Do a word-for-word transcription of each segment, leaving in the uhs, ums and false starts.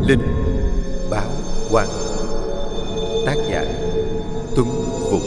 Linh Báo Quan. Tác giả Tuấn Vũ.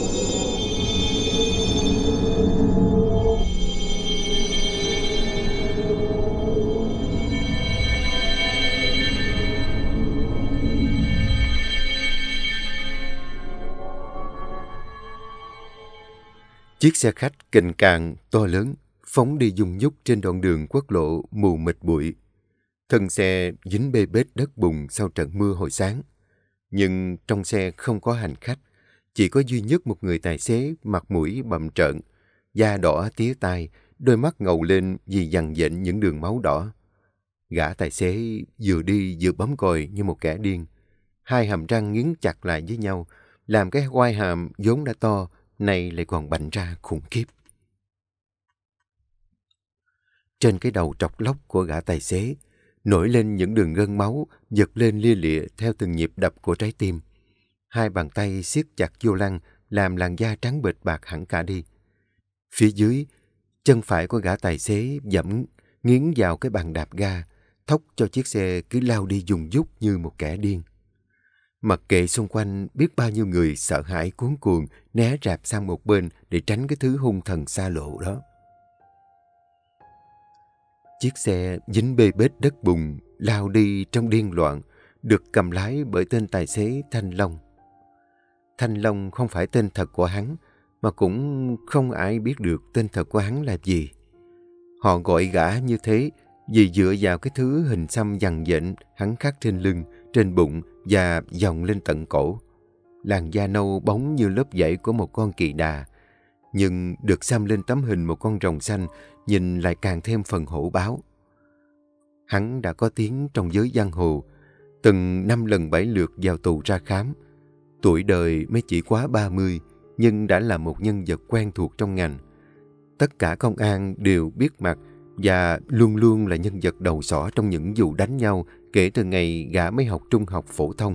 Chiếc xe khách kình càng to lớn phóng đi dung nhúc trên đoạn đường quốc lộ mù mịt bụi. Thân xe dính bê bết đất bùn sau trận mưa hồi sáng. Nhưng trong xe không có hành khách, chỉ có duy nhất một người tài xế mặt mũi bầm trợn, da đỏ tía tai, đôi mắt ngầu lên vì dằn dện những đường máu đỏ. Gã tài xế vừa đi vừa bấm còi như một kẻ điên. Hai hàm răng nghiến chặt lại với nhau, làm cái quai hàm vốn đã to, nay lại còn bành ra khủng khiếp. Trên cái đầu trọc lóc của gã tài xế, nổi lên những đường gân máu, giật lên lia lịa theo từng nhịp đập của trái tim. Hai bàn tay siết chặt vô lăng, làm làn da trắng bệch bạc hẳn cả đi. Phía dưới, chân phải của gã tài xế dẫm nghiến vào cái bàn đạp ga, thốc cho chiếc xe cứ lao đi dùng dút như một kẻ điên. Mặc kệ xung quanh biết bao nhiêu người sợ hãi cuống cuồng né rạp sang một bên để tránh cái thứ hung thần xa lộ đó. Chiếc xe dính bê bết đất bùn lao đi trong điên loạn, được cầm lái bởi tên tài xế Thanh Long. Thanh Long không phải tên thật của hắn, mà cũng không ai biết được tên thật của hắn là gì. Họ gọi gã như thế vì dựa vào cái thứ hình xăm dằn dện hắn khắc trên lưng, trên bụng và vòng lên tận cổ. Làn da nâu bóng như lớp vảy của một con kỳ đà, nhưng được xăm lên tấm hình một con rồng xanh, nhìn lại càng thêm phần hổ báo. Hắn đã có tiếng trong giới giang hồ, từng năm lần bảy lượt vào tù ra khám. Tuổi đời mới chỉ quá ba mươi, nhưng đã là một nhân vật quen thuộc trong ngành. Tất cả công an đều biết mặt và luôn luôn là nhân vật đầu sỏ trong những vụ đánh nhau kể từ ngày gã mới học trung học phổ thông.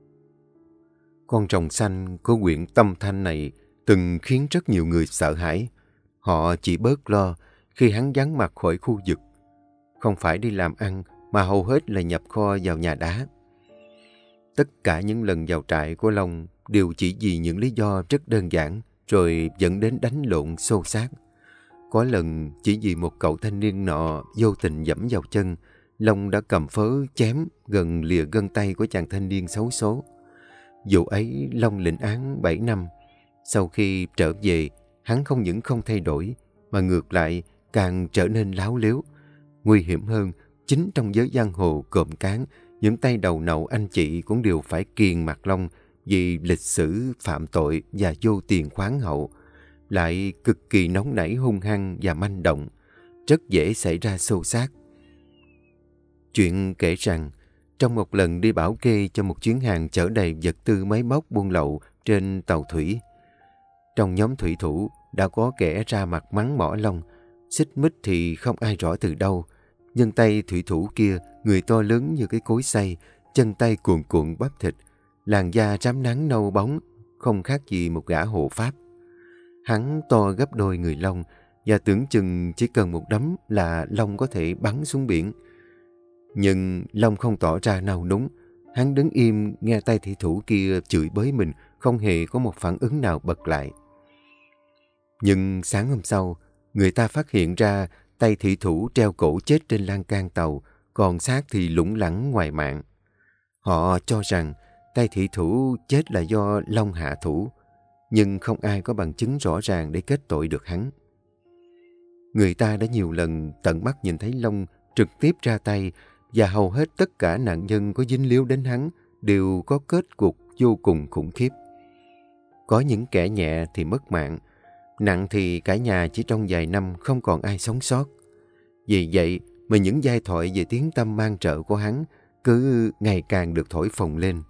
Con rồng xanh của huyện Tâm Thanh này từng khiến rất nhiều người sợ hãi. Họ chỉ bớt lo khi hắn vắng mặt khỏi khu vực. Không phải đi làm ăn mà hầu hết là nhập kho vào nhà đá. Tất cả những lần vào trại của Long đều chỉ vì những lý do rất đơn giản rồi dẫn đến đánh lộn xô xát. Có lần chỉ vì một cậu thanh niên nọ vô tình dẫm vào chân, Long đã cầm phớ chém gần lìa gân tay của chàng thanh niên xấu số. Vụ ấy Long lĩnh án bảy năm. Sau khi trở về, hắn không những không thay đổi, mà ngược lại càng trở nên láo lếu. Nguy hiểm hơn, chính trong giới giang hồ cộm cán, những tay đầu nậu anh chị cũng đều phải kiêng mặt Long vì lịch sử phạm tội và vô tiền khoáng hậu, lại cực kỳ nóng nảy hung hăng và manh động, rất dễ xảy ra xô xát. Chuyện kể rằng, trong một lần đi bảo kê cho một chuyến hàng chở đầy vật tư máy móc buôn lậu trên tàu thủy, trong nhóm thủy thủ đã có kẻ ra mặt mắng mỏ Long. Xích mích thì không ai rõ từ đâu, nhưng tay thủy thủ kia, người to lớn như cái cối xay, chân tay cuồn cuộn bắp thịt, làn da rám nắng nâu bóng, không khác gì một gã hộ pháp. Hắn to gấp đôi người Long, và tưởng chừng chỉ cần một đấm là Long có thể bắn xuống biển. Nhưng Long không tỏ ra nao núng. Hắn đứng im nghe tay thủy thủ kia chửi bới mình, không hề có một phản ứng nào bật lại. Nhưng sáng hôm sau, người ta phát hiện ra tay thủy thủ treo cổ chết trên lan can tàu, còn xác thì lủng lẳng ngoài mạn. Họ cho rằng tay thủy thủ chết là do Long hạ thủ, nhưng không ai có bằng chứng rõ ràng để kết tội được hắn. Người ta đã nhiều lần tận mắt nhìn thấy Long trực tiếp ra tay, và hầu hết tất cả nạn nhân có dính líu đến hắn đều có kết cục vô cùng khủng khiếp. Có những kẻ nhẹ thì mất mạng, nặng thì cả nhà chỉ trong vài năm không còn ai sống sót. Vì vậy mà những giai thoại về tiếng tăm mang trợ của hắn cứ ngày càng được thổi phồng lên.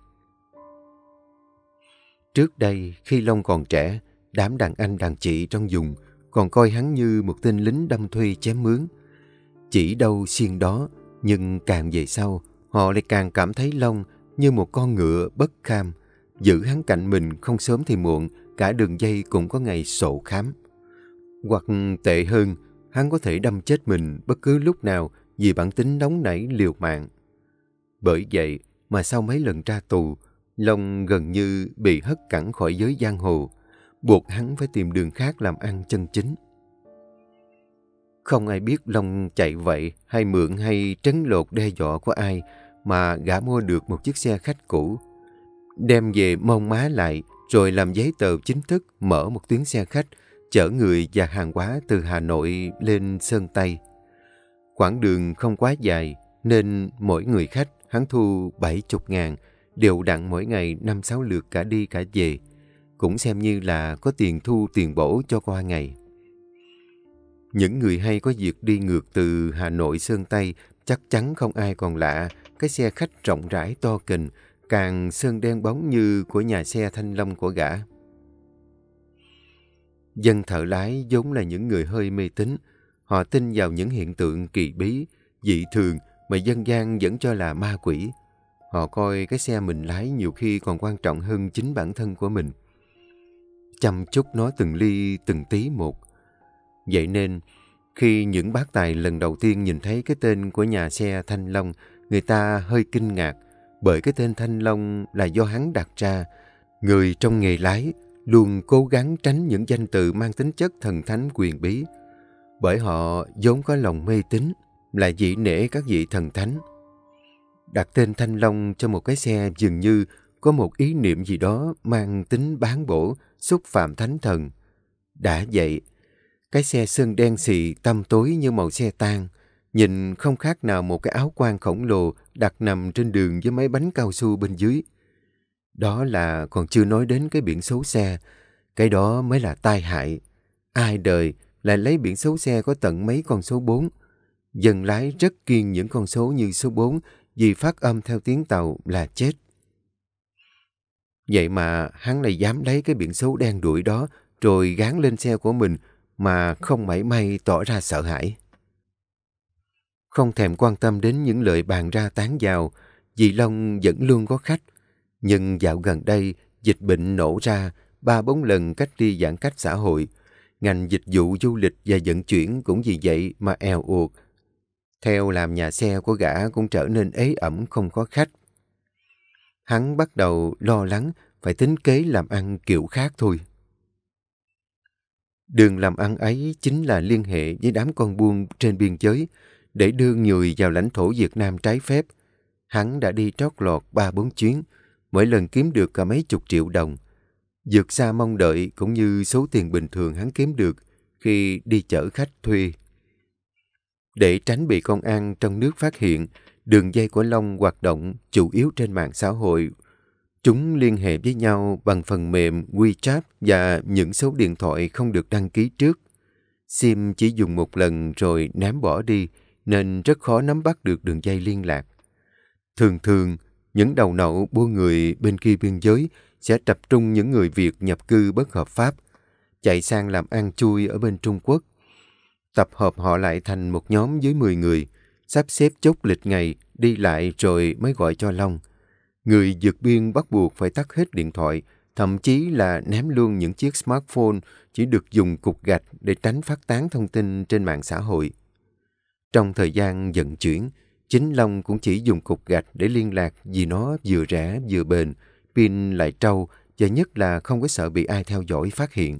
Trước đây, khi Long còn trẻ, đám đàn anh đàn chị trong vùng còn coi hắn như một tên lính đâm thuê chém mướn. Chỉ đâu xiên đó, nhưng càng về sau, họ lại càng cảm thấy Long như một con ngựa bất kham. Giữ hắn cạnh mình không sớm thì muộn, cả đường dây cũng có ngày sổ khám. Hoặc tệ hơn, hắn có thể đâm chết mình bất cứ lúc nào vì bản tính nóng nảy liều mạng. Bởi vậy mà sau mấy lần ra tù, Long gần như bị hất cẳng khỏi giới giang hồ, buộc hắn phải tìm đường khác làm ăn chân chính. Không ai biết Long chạy vậy hay mượn hay trấn lột đe dọa của ai mà gã mua được một chiếc xe khách cũ, đem về mông má lại rồi làm giấy tờ chính thức mở một tuyến xe khách chở người và hàng hóa từ Hà Nội lên Sơn Tây. Quãng đường không quá dài nên mỗi người khách hắn thu bảy mươi ngàn, đều đặn mỗi ngày năm sáu lượt cả đi cả về, cũng xem như là có tiền thu tiền bổ cho qua ngày. Những người hay có việc đi ngược từ Hà Nội Sơn Tây chắc chắn không ai còn lạ cái xe khách rộng rãi to kình, càng sơn đen bóng như của nhà xe Thanh Long của gã. Dân thợ lái vốn là những người hơi mê tín. Họ tin vào những hiện tượng kỳ bí, dị thường mà dân gian vẫn cho là ma quỷ. Họ coi cái xe mình lái nhiều khi còn quan trọng hơn chính bản thân của mình, chăm chút nó từng ly từng tí một. Vậy nên, khi những bác tài lần đầu tiên nhìn thấy cái tên của nhà xe Thanh Long, người ta hơi kinh ngạc, bởi cái tên Thanh Long là do hắn đặt ra. Người trong nghề lái luôn cố gắng tránh những danh từ mang tính chất thần thánh quyền bí, bởi họ vốn có lòng mê tín, là vị nể các vị thần thánh. Đặt tên Thanh Long cho một cái xe dường như có một ý niệm gì đó mang tính bán bổ, xúc phạm thánh thần. Đã vậy, cái xe sơn đen xì tăm tối như màu xe tang, nhìn không khác nào một cái áo quan khổng lồ đặt nằm trên đường với mấy bánh cao su bên dưới. Đó là còn chưa nói đến cái biển số xe, cái đó mới là tai hại. Ai đời lại lấy biển số xe có tận mấy con số bốn. Dân lái rất kiêng những con số như số bốn vì phát âm theo tiếng Tàu là chết. Vậy mà hắn lại dám lấy cái biển số đen đuổi đó rồi gán lên xe của mình mà không mảy may tỏ ra sợ hãi. Không thèm quan tâm đến những lời bàn ra tán vào, dì Long vẫn luôn có khách. Nhưng dạo gần đây, dịch bệnh nổ ra, ba bốn lần cách ly giãn cách xã hội. Ngành dịch vụ du lịch và vận chuyển cũng vì vậy mà eo uột. Theo làm nhà xe của gã cũng trở nên ế ẩm không có khách. Hắn bắt đầu lo lắng, phải tính kế làm ăn kiểu khác thôi. Đường làm ăn ấy chính là liên hệ với đám con buôn trên biên giới để đưa người vào lãnh thổ Việt Nam trái phép. Hắn đã đi trót lọt ba bốn chuyến, mỗi lần kiếm được cả mấy chục triệu đồng, vượt xa mong đợi cũng như số tiền bình thường hắn kiếm được khi đi chở khách thuê. Để tránh bị công an trong nước phát hiện, đường dây của Long hoạt động chủ yếu trên mạng xã hội. Chúng liên hệ với nhau bằng phần mềm WeChat và những số điện thoại không được đăng ký trước. SIM chỉ dùng một lần rồi ném bỏ đi, nên rất khó nắm bắt được đường dây liên lạc. Thường thường, những đầu nậu buôn người bên kia biên giới sẽ tập trung những người Việt nhập cư bất hợp pháp, chạy sang làm ăn chui ở bên Trung Quốc. Tập hợp họ lại thành một nhóm dưới mười người, sắp xếp chốt lịch ngày, đi lại rồi mới gọi cho Long. Người vượt biên bắt buộc phải tắt hết điện thoại, thậm chí là ném luôn những chiếc smartphone chỉ được dùng cục gạch để tránh phát tán thông tin trên mạng xã hội. Trong thời gian vận chuyển, chính Long cũng chỉ dùng cục gạch để liên lạc vì nó vừa rẻ vừa bền, pin lại trâu và nhất là không có sợ bị ai theo dõi phát hiện.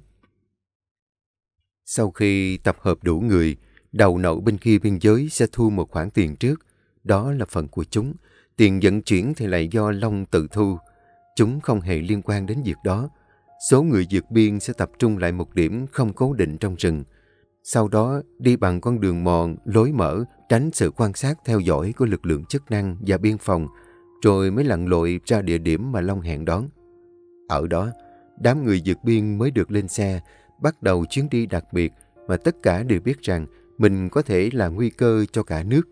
Sau khi tập hợp đủ người, đầu nậu bên kia biên giới sẽ thu một khoản tiền trước. Đó là phần của chúng. Tiền vận chuyển thì lại do Long tự thu. Chúng không hề liên quan đến việc đó. Số người vượt biên sẽ tập trung lại một điểm không cố định trong rừng. Sau đó đi bằng con đường mòn, lối mở, tránh sự quan sát theo dõi của lực lượng chức năng và biên phòng, rồi mới lặn lội ra địa điểm mà Long hẹn đón. Ở đó, đám người vượt biên mới được lên xe, bắt đầu chuyến đi đặc biệt mà tất cả đều biết rằng mình có thể là nguy cơ cho cả nước.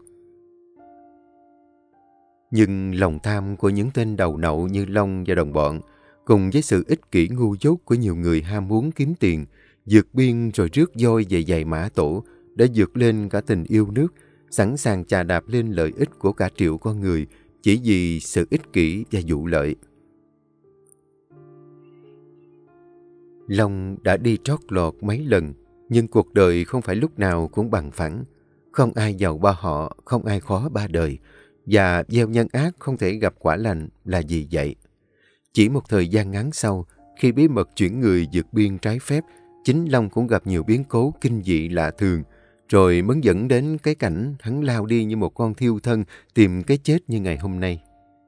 Nhưng lòng tham của những tên đầu nậu như Long và đồng bọn, cùng với sự ích kỷ ngu dốt của nhiều người ham muốn kiếm tiền, vượt biên rồi rước voi về giày mã tổ, đã vượt lên cả tình yêu nước, sẵn sàng chà đạp lên lợi ích của cả triệu con người chỉ vì sự ích kỷ và vụ lợi. Long đã đi trót lọt mấy lần, nhưng cuộc đời không phải lúc nào cũng bằng phẳng. Không ai giàu ba họ, không ai khó ba đời. và gieo nhân ác không thể gặp quả lành là gì vậy? Chỉ một thời gian ngắn sau, khi bí mật chuyển người vượt biên trái phép, chính Long cũng gặp nhiều biến cố kinh dị lạ thường, rồi mới dẫn đến cái cảnh hắn lao đi như một con thiêu thân tìm cái chết như ngày hôm nay.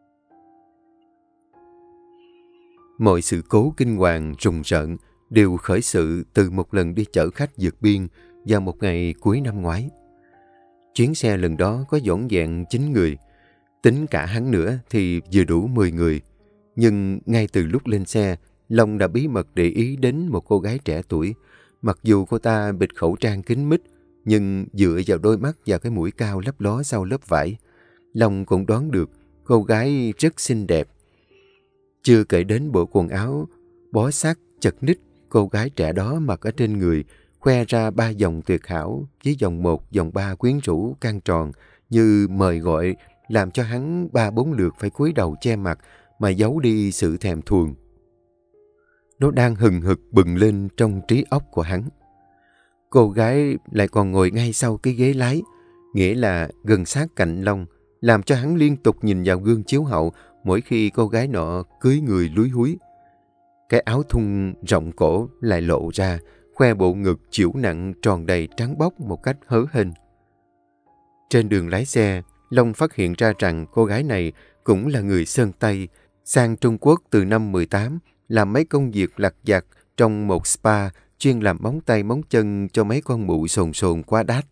Mọi sự cố kinh hoàng rùng rợn đều khởi sự từ một lần đi chở khách vượt biên vào một ngày cuối năm ngoái. Chuyến xe lần đó có vỏn vẹn chín người, tính cả hắn nữa thì vừa đủ mười người. Nhưng ngay từ lúc lên xe, Long đã bí mật để ý đến một cô gái trẻ tuổi. Mặc dù cô ta bịt khẩu trang kín mít, nhưng dựa vào đôi mắt và cái mũi cao lấp ló sau lớp vải, Long cũng đoán được cô gái rất xinh đẹp. Chưa kể đến bộ quần áo bó sát chật ních cô gái trẻ đó mặc ở trên người, khoe ra ba dòng tuyệt hảo với dòng một, dòng ba quyến rũ căng tròn như mời gọi, làm cho hắn ba bốn lượt phải cúi đầu che mặt mà giấu đi sự thèm thuồng. Nó đang hừng hực bừng lên trong trí óc của hắn. Cô gái lại còn ngồi ngay sau cái ghế lái, nghĩa là gần sát cạnh Long, làm cho hắn liên tục nhìn vào gương chiếu hậu mỗi khi cô gái nọ cưới người lúi húi. Cái áo thun rộng cổ lại lộ ra, khoe bộ ngực chịu nặng tròn đầy trắng bóc một cách hớ hênh. Trên đường lái xe, Long phát hiện ra rằng cô gái này cũng là người Sơn Tây, sang Trung Quốc từ năm mười tám, làm mấy công việc lặt vặt trong một spa chuyên làm móng tay móng chân cho mấy con mụ sồn sồn quá đát.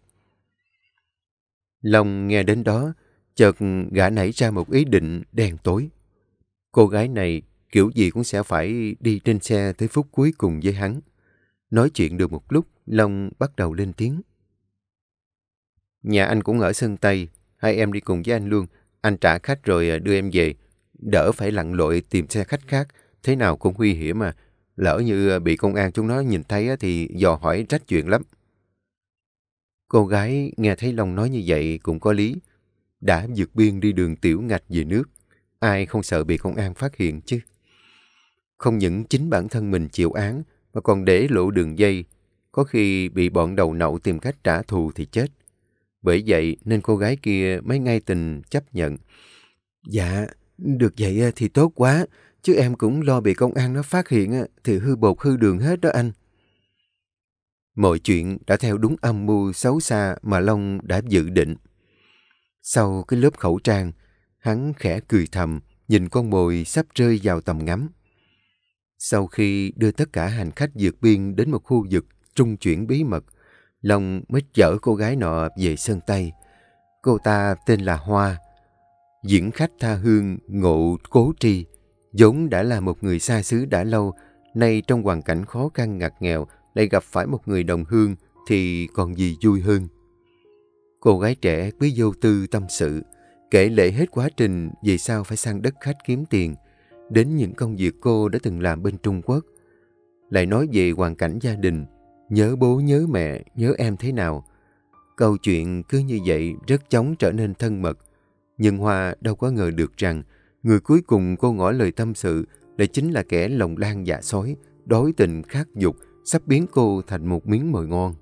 Long nghe đến đó, chợt gã nảy ra một ý định đen tối. Cô gái này kiểu gì cũng sẽ phải đi trên xe tới phút cuối cùng với hắn. Nói chuyện được một lúc, Long bắt đầu lên tiếng. Nhà anh cũng ở Sơn Tây, hai em đi cùng với anh luôn. Anh trả khách rồi đưa em về. Đỡ phải lặn lội tìm xe khách khác, thế nào cũng nguy hiểm mà. Lỡ như bị công an chúng nó nhìn thấy thì dò hỏi trách chuyện lắm. Cô gái nghe thấy Long nói như vậy cũng có lý. Đã vượt biên đi đường tiểu ngạch về nước, ai không sợ bị công an phát hiện chứ. Không những chính bản thân mình chịu án, mà còn để lộ đường dây, có khi bị bọn đầu nậu tìm cách trả thù thì chết. Bởi vậy nên cô gái kia mới ngay tình chấp nhận. Dạ, được vậy thì tốt quá, chứ em cũng lo bị công an nó phát hiện thì hư bột hư đường hết đó anh. Mọi chuyện đã theo đúng âm mưu xấu xa mà Long đã dự định. Sau cái lớp khẩu trang, hắn khẽ cười thầm, nhìn con mồi sắp rơi vào tầm ngắm. Sau khi đưa tất cả hành khách vượt biên đến một khu vực trung chuyển bí mật, Long mới chở cô gái nọ về Sơn Tây. Cô ta tên là Hoa, diễn khách tha hương Ngộ Cố Tri, vốn đã là một người xa xứ đã lâu, nay trong hoàn cảnh khó khăn ngặt nghèo lại gặp phải một người đồng hương thì còn gì vui hơn. Cô gái trẻ cứ vô tư tâm sự, kể lể hết quá trình vì sao phải sang đất khách kiếm tiền, đến những công việc cô đã từng làm bên Trung Quốc. Lại nói về hoàn cảnh gia đình, nhớ bố nhớ mẹ, nhớ em thế nào. Câu chuyện cứ như vậy rất chóng trở nên thân mật. Nhưng Hoa đâu có ngờ được rằng người cuối cùng cô ngỏ lời tâm sự lại chính là kẻ lòng lang dạ sói, đói tình khát dục, sắp biến cô thành một miếng mồi ngon.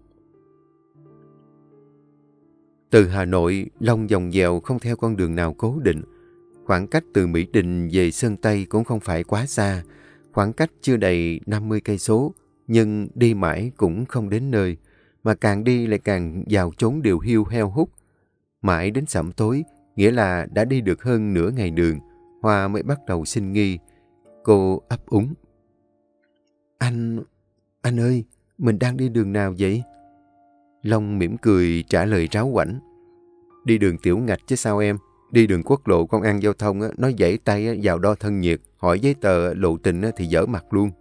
Từ Hà Nội, Long vòng vèo không theo con đường nào cố định. Khoảng cách từ Mỹ Đình về Sơn Tây cũng không phải quá xa. Khoảng cách chưa đầy năm mươi cây số, nhưng đi mãi cũng không đến nơi. Mà càng đi lại càng vào chốn điều hiu heo hút. Mãi đến sẩm tối, nghĩa là đã đi được hơn nửa ngày đường, Hoa mới bắt đầu sinh nghi. Cô ấp úng. Anh... anh ơi, mình đang đi đường nào vậy? Long mỉm cười trả lời ráo quảnh. Đi đường tiểu ngạch chứ sao em. Đi đường quốc lộ công an giao thông nó giãy tay vào đo thân nhiệt, hỏi giấy tờ lộ trình thì dở mặt luôn.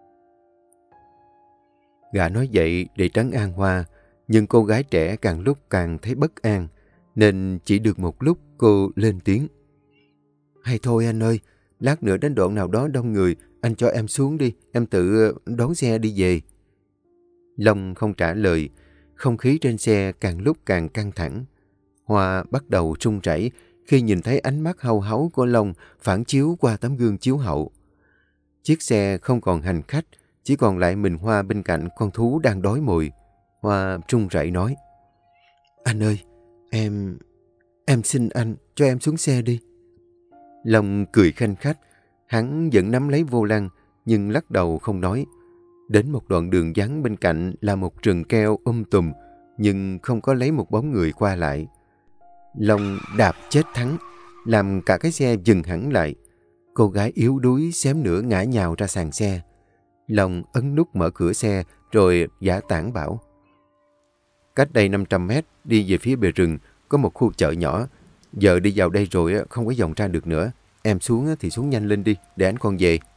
Gã nói vậy để trấn an Hoa, nhưng cô gái trẻ càng lúc càng thấy bất an, nên chỉ được một lúc cô lên tiếng. Hay thôi anh ơi, lát nữa đến đoạn nào đó đông người, anh cho em xuống đi, em tự đón xe đi về. Long không trả lời, không khí trên xe càng lúc càng căng thẳng. Hoa bắt đầu run rẩy khi nhìn thấy ánh mắt hau háu của Long phản chiếu qua tấm gương chiếu hậu. Chiếc xe không còn hành khách, chỉ còn lại mình Hoa bên cạnh con thú đang đói mồi. Hoa run rẩy nói. Anh ơi, em... Em xin anh, cho em xuống xe đi. Long cười khanh khách. Hắn vẫn nắm lấy vô lăng, nhưng lắc đầu không nói. Đến một đoạn đường vắng bên cạnh là một rừng keo um tùm, nhưng không có lấy một bóng người qua lại. Long đạp chết thắng, làm cả cái xe dừng hẳn lại. Cô gái yếu đuối xém nữa ngã nhào ra sàn xe. Long ấn nút mở cửa xe rồi giả tảng bảo: Cách đây năm trăm mét đi về phía bề rừng có một khu chợ nhỏ. Giờ đi vào đây rồi không có vòng ra được nữa. Em xuống thì xuống nhanh lên đi, để anh con về.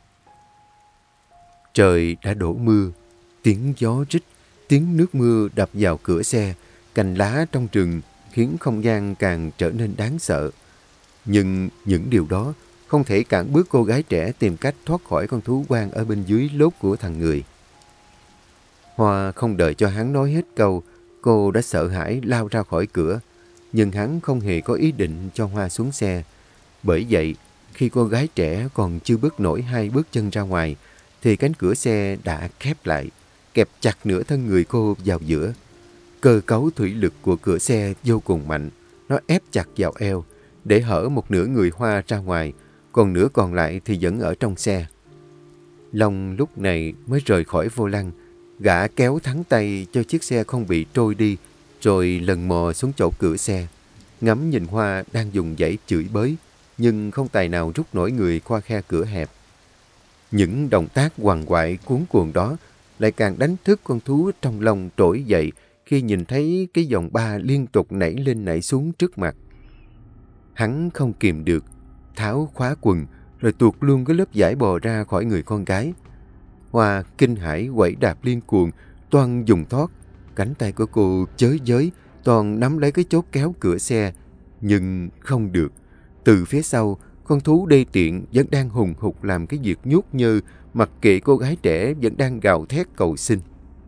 Trời đã đổ mưa, tiếng gió rít, tiếng nước mưa đập vào cửa xe, cành lá trong rừng khiến không gian càng trở nên đáng sợ. Nhưng những điều đó không thể cản bước cô gái trẻ tìm cách thoát khỏi con thú quan ở bên dưới lốt của thằng người. Hoa không đợi cho hắn nói hết câu, cô đã sợ hãi lao ra khỏi cửa. Nhưng hắn không hề có ý định cho Hoa xuống xe. Bởi vậy, khi cô gái trẻ còn chưa bước nổi hai bước chân ra ngoài, thì cánh cửa xe đã khép lại, kẹp chặt nửa thân người cô vào giữa. Cơ cấu thủy lực của cửa xe vô cùng mạnh, nó ép chặt vào eo, để hở một nửa người Hoa ra ngoài, còn nửa còn lại thì vẫn ở trong xe. Long lúc này mới rời khỏi vô lăng, gã kéo thắng tay cho chiếc xe không bị trôi đi, rồi lần mò xuống chỗ cửa xe, ngắm nhìn Hoa đang dùng dãy chửi bới, nhưng không tài nào rút nổi người qua khe cửa hẹp. Những động tác quằn quại cuống cuồng đó lại càng đánh thức con thú trong lòng trỗi dậy khi nhìn thấy cái vòng ba liên tục nảy lên nảy xuống trước mặt. Hắn không kìm được, tháo khóa quần, rồi tuột luôn cái lớp vải bò ra khỏi người con gái. Hoa kinh hãi quẩy đạp liên cuồng, toan dùng thoát. Cánh tay của cô chới giới, toàn nắm lấy cái chốt kéo cửa xe, nhưng không được. Từ phía sau, con thú đê tiện vẫn đang hùng hục làm cái việc nhút nhơ, mặc kệ cô gái trẻ vẫn đang gào thét cầu xin.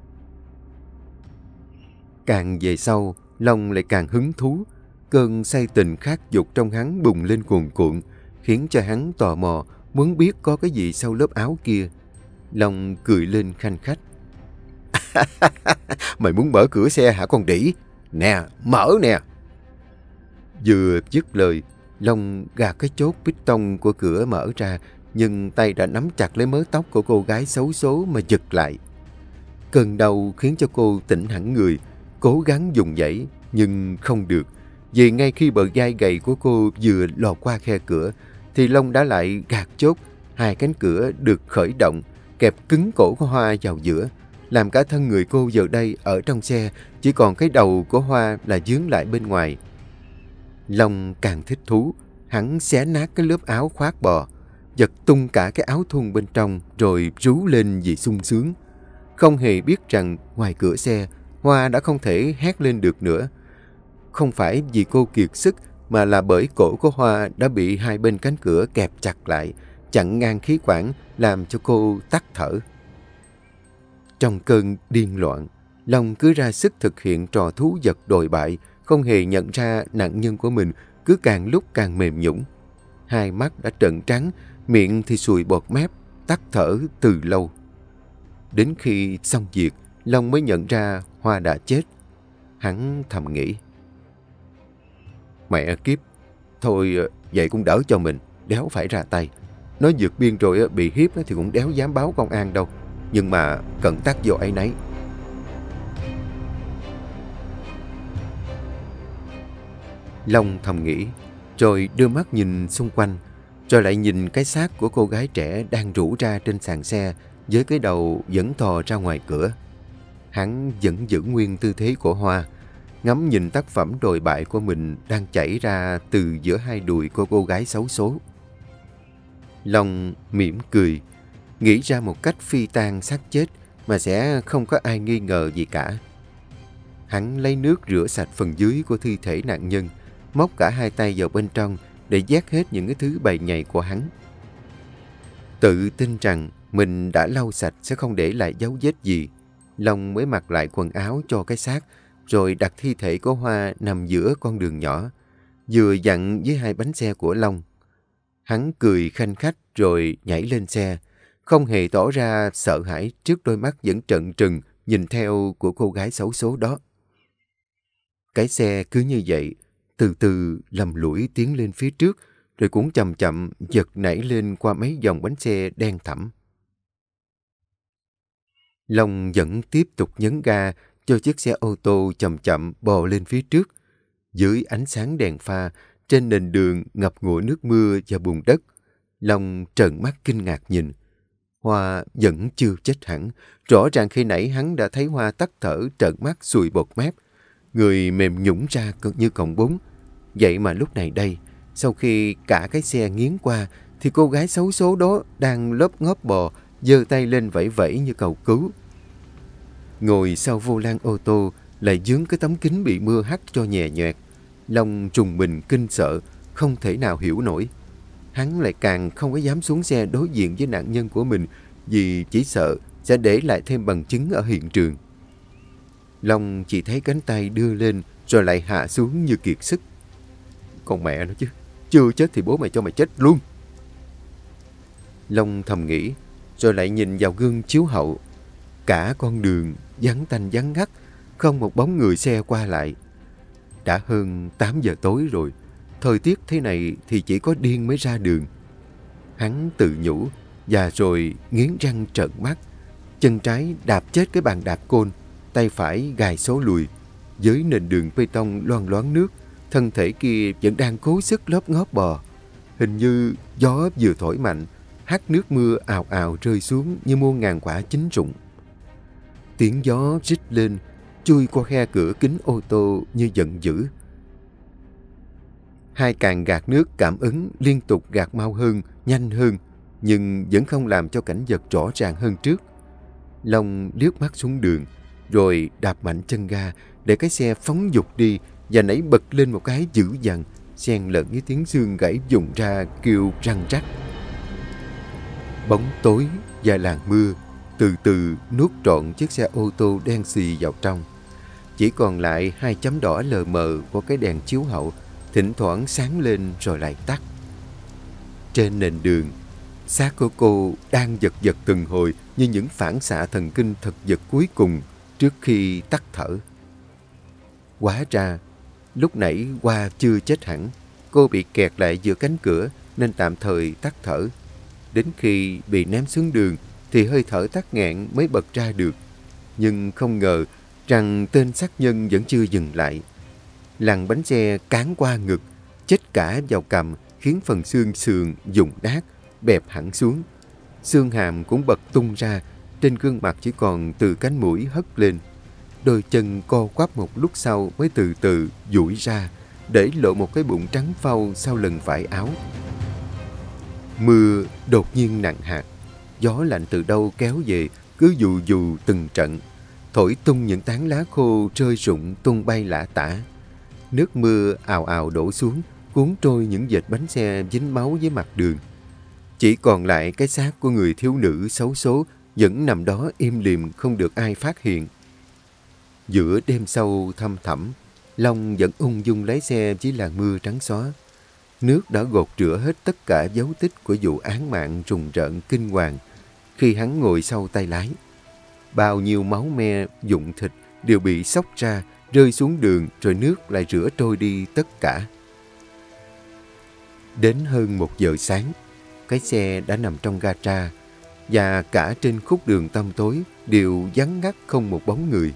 Càng về sau, Long lại càng hứng thú. Cơn say tình khát dục trong hắn bùng lên cuồn cuộn, khiến cho hắn tò mò, muốn biết có cái gì sau lớp áo kia. Long cười lên khanh khách. Mày muốn mở cửa xe hả con đĩ? Nè, mở nè. Vừa dứt lời, Long gạt cái chốt piston của cửa mở ra, nhưng tay đã nắm chặt lấy mớ tóc của cô gái xấu số mà giật lại. Cơn đau khiến cho cô tỉnh hẳn người, cố gắng dùng dãy, nhưng không được. Vì ngay khi bờ vai gầy của cô vừa lọt qua khe cửa, thì Long đã lại gạt chốt, hai cánh cửa được khởi động, kẹp cứng cổ của Hoa vào giữa, làm cả thân người cô giờ đây ở trong xe, chỉ còn cái đầu của Hoa là dướng lại bên ngoài. Long càng thích thú, hắn xé nát cái lớp áo khoác bò, giật tung cả cái áo thun bên trong rồi rú lên vì sung sướng. Không hề biết rằng ngoài cửa xe, Hoa đã không thể hét lên được nữa. Không phải vì cô kiệt sức, mà là bởi cổ của Hoa đã bị hai bên cánh cửa kẹp chặt lại, chặn ngang khí quản, làm cho cô tắc thở. Trong cơn điên loạn, Long cứ ra sức thực hiện trò thú vật đồi bại, không hề nhận ra nạn nhân của mình cứ càng lúc càng mềm nhũn. Hai mắt đã trợn trắng, miệng thì sùi bọt mép, tắc thở từ lâu. Đến khi xong việc, Long mới nhận ra Hoa đã chết. Hắn thầm nghĩ: Mẹ kiếp, thôi vậy cũng đỡ cho mình, đéo phải ra tay. Nó vượt biên rồi bị hiếp thì cũng đéo dám báo công an đâu. Nhưng mà cẩn tắc vô ấy nấy. Long thầm nghĩ, rồi đưa mắt nhìn xung quanh, rồi lại nhìn cái xác của cô gái trẻ đang rũ ra trên sàn xe với cái đầu vẫn thò ra ngoài cửa. Hắn vẫn giữ nguyên tư thế của Hoa, ngắm nhìn tác phẩm đồi bại của mình đang chảy ra từ giữa hai đùi của cô gái xấu số. Long mỉm cười, nghĩ ra một cách phi tang xác chết mà sẽ không có ai nghi ngờ gì cả. Hắn lấy nước rửa sạch phần dưới của thi thể nạn nhân, móc cả hai tay vào bên trong để vét hết những cái thứ bầy nhầy của hắn. Tự tin rằng mình đã lau sạch sẽ không để lại dấu vết gì, Long mới mặc lại quần áo cho cái xác, rồi đặt thi thể của Hoa nằm giữa con đường nhỏ, vừa dặn với hai bánh xe của Long. Hắn cười khanh khách rồi nhảy lên xe, không hề tỏ ra sợ hãi trước đôi mắt vẫn trợn trừng nhìn theo của cô gái xấu số đó. Cái xe cứ như vậy, từ từ lầm lũi tiến lên phía trước, rồi cũng chậm chậm giật nảy lên qua mấy dòng bánh xe đen thẳm. Long vẫn tiếp tục nhấn ga cho chiếc xe ô tô chậm chậm bò lên phía trước. Dưới ánh sáng đèn pha, trên nền đường ngập ngụa nước mưa và bùn đất, Long trợn mắt kinh ngạc nhìn. Hoa vẫn chưa chết hẳn. Rõ ràng khi nãy hắn đã thấy Hoa tắt thở, trợn mắt sùi bọt mép, người mềm nhũn ra như cọng bún. Vậy mà lúc này đây, sau khi cả cái xe nghiến qua, thì cô gái xấu số đó đang lốp ngóp bò, giơ tay lên vẫy vẫy như cầu cứu. Ngồi sau vô lăng ô tô, lại dướng cái tấm kính bị mưa hắt cho nhè nhẹt. Long trùng mình kinh sợ, không thể nào hiểu nổi. Hắn lại càng không có dám xuống xe đối diện với nạn nhân của mình, vì chỉ sợ sẽ để lại thêm bằng chứng ở hiện trường. Long chỉ thấy cánh tay đưa lên rồi lại hạ xuống như kiệt sức. Con mẹ nó chứ, chưa chết thì bố mày cho mày chết luôn. Long thầm nghĩ, rồi lại nhìn vào gương chiếu hậu. Cả con đường vắng tanh vắng ngắt, không một bóng người xe qua lại. Đã hơn tám giờ tối rồi, thời tiết thế này thì chỉ có điên mới ra đường. Hắn tự nhủ, và rồi nghiến răng trợn mắt. Chân trái đạp chết cái bàn đạp côn, tay phải gài số lùi. Dưới nền đường bê tông loang loáng nước, thân thể kia vẫn đang cố sức lóp ngóp bò. Hình như gió vừa thổi mạnh, hắt nước mưa ào ào rơi xuống như muôn ngàn quả chín rụng. Tiếng gió rít lên, chui qua khe cửa kính ô tô như giận dữ. Hai càng gạt nước cảm ứng liên tục gạt mau hơn, nhanh hơn, nhưng vẫn không làm cho cảnh vật rõ ràng hơn trước. Long liếc mắt xuống đường, rồi đạp mạnh chân ga để cái xe phóng dục đi, và nảy bật lên một cái dữ dằn, xen lẫn với tiếng xương gãy vùng ra kêu răng rắc. Bóng tối và làn mưa từ từ nuốt trọn chiếc xe ô tô đen xì vào trong. Chỉ còn lại hai chấm đỏ lờ mờ của cái đèn chiếu hậu, thỉnh thoảng sáng lên rồi lại tắt. Trên nền đường, xác của cô đang giật giật từng hồi như những phản xạ thần kinh thực vật cuối cùng trước khi tắt thở. Hóa ra, lúc nãy Hoa chưa chết hẳn. Cô bị kẹt lại giữa cánh cửa nên tạm thời tắt thở. Đến khi bị ném xuống đường thì hơi thở tắc nghẹn mới bật ra được. Nhưng không ngờ rằng tên sát nhân vẫn chưa dừng lại. Lằn bánh xe cán qua ngực, chết cả vào cằm, khiến phần xương sườn rụng nát, bẹp hẳn xuống. Xương hàm cũng bật tung ra, trên gương mặt chỉ còn từ cánh mũi hất lên. Đôi chân co quắp một lúc sau mới từ từ duỗi ra, để lộ một cái bụng trắng phau sau lần vải áo. Mưa đột nhiên nặng hạt, gió lạnh từ đâu kéo về, cứ dù dù từng trận, thổi tung những tán lá khô rơi rụng tung bay lả tả. Nước mưa ào ào đổ xuống, cuốn trôi những vệt bánh xe dính máu với mặt đường. Chỉ còn lại cái xác của người thiếu nữ xấu số vẫn nằm đó im lìm, không được ai phát hiện. Giữa đêm sâu thăm thẳm, Long vẫn ung dung lái xe dưới làn mưa trắng xóa. Nước đã gột rửa hết tất cả dấu tích của vụ án mạng rùng rợn kinh hoàng khi hắn ngồi sau tay lái. Bao nhiêu máu me, vụn thịt đều bị xóc ra, rơi xuống đường, rồi nước lại rửa trôi đi tất cả. Đến hơn một giờ sáng, cái xe đã nằm trong gara, và cả trên khúc đường tăm tối đều vắng ngắt không một bóng người.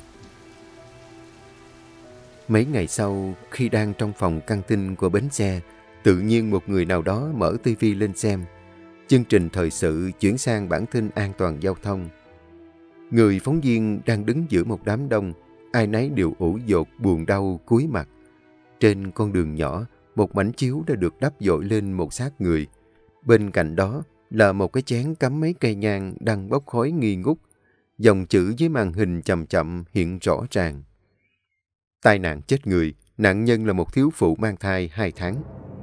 Mấy ngày sau, khi đang trong phòng căng tin của bến xe, tự nhiên một người nào đó mở tivi lên xem. Chương trình thời sự chuyển sang bản tin an toàn giao thông. Người phóng viên đang đứng giữa một đám đông, ai nấy đều ủ dột buồn đau cúi mặt. Trên con đường nhỏ, một mảnh chiếu đã được đắp dội lên một xác người. Bên cạnh đó là một cái chén cắm mấy cây nhang đang bốc khói nghi ngút. Dòng chữ với màn hình chậm chậm hiện rõ ràng. Tai nạn chết người, nạn nhân là một thiếu phụ mang thai hai tháng.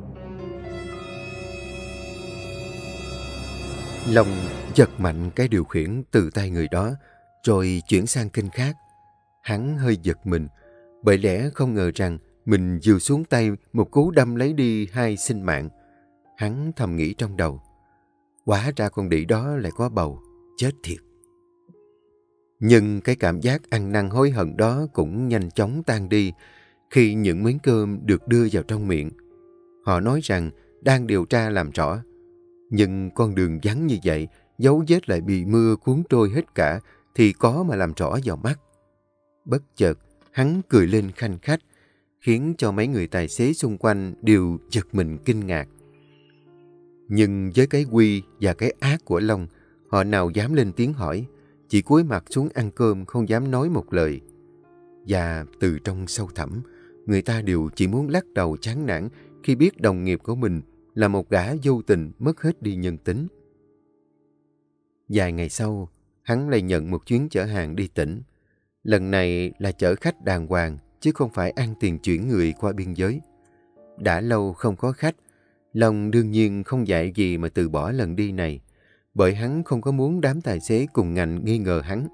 Long giật mạnh cái điều khiển từ tay người đó, rồi chuyển sang kênh khác. Hắn hơi giật mình, bởi lẽ không ngờ rằng mình vừa xuống tay một cú đâm lấy đi hai sinh mạng. Hắn thầm nghĩ trong đầu, hóa ra con đĩ đó lại có bầu, chết thiệt. Nhưng cái cảm giác ăn năn hối hận đó cũng nhanh chóng tan đi Khi những miếng cơm được đưa vào trong miệng, họ nói rằng đang điều tra làm rõ. Nhưng con đường vắng như vậy, dấu vết lại bị mưa cuốn trôi hết cả, thì có mà làm rõ vào mắt. Bất chợt, hắn cười lên khanh khách, khiến cho mấy người tài xế xung quanh đều giật mình kinh ngạc. Nhưng với cái quy và cái ác của Long, họ nào dám lên tiếng hỏi, chỉ cúi mặt xuống ăn cơm không dám nói một lời. Và từ trong sâu thẳm, người ta đều chỉ muốn lắc đầu chán nản khi biết đồng nghiệp của mình là một gã vô tình mất hết đi nhân tính. Vài ngày sau, hắn lại nhận một chuyến chở hàng đi tỉnh. Lần này là chở khách đàng hoàng, chứ không phải ăn tiền chuyển người qua biên giới. Đã lâu không có khách, Long đương nhiên không dạy gì mà từ bỏ lần đi này, bởi hắn không có muốn đám tài xế cùng ngành nghi ngờ hắn.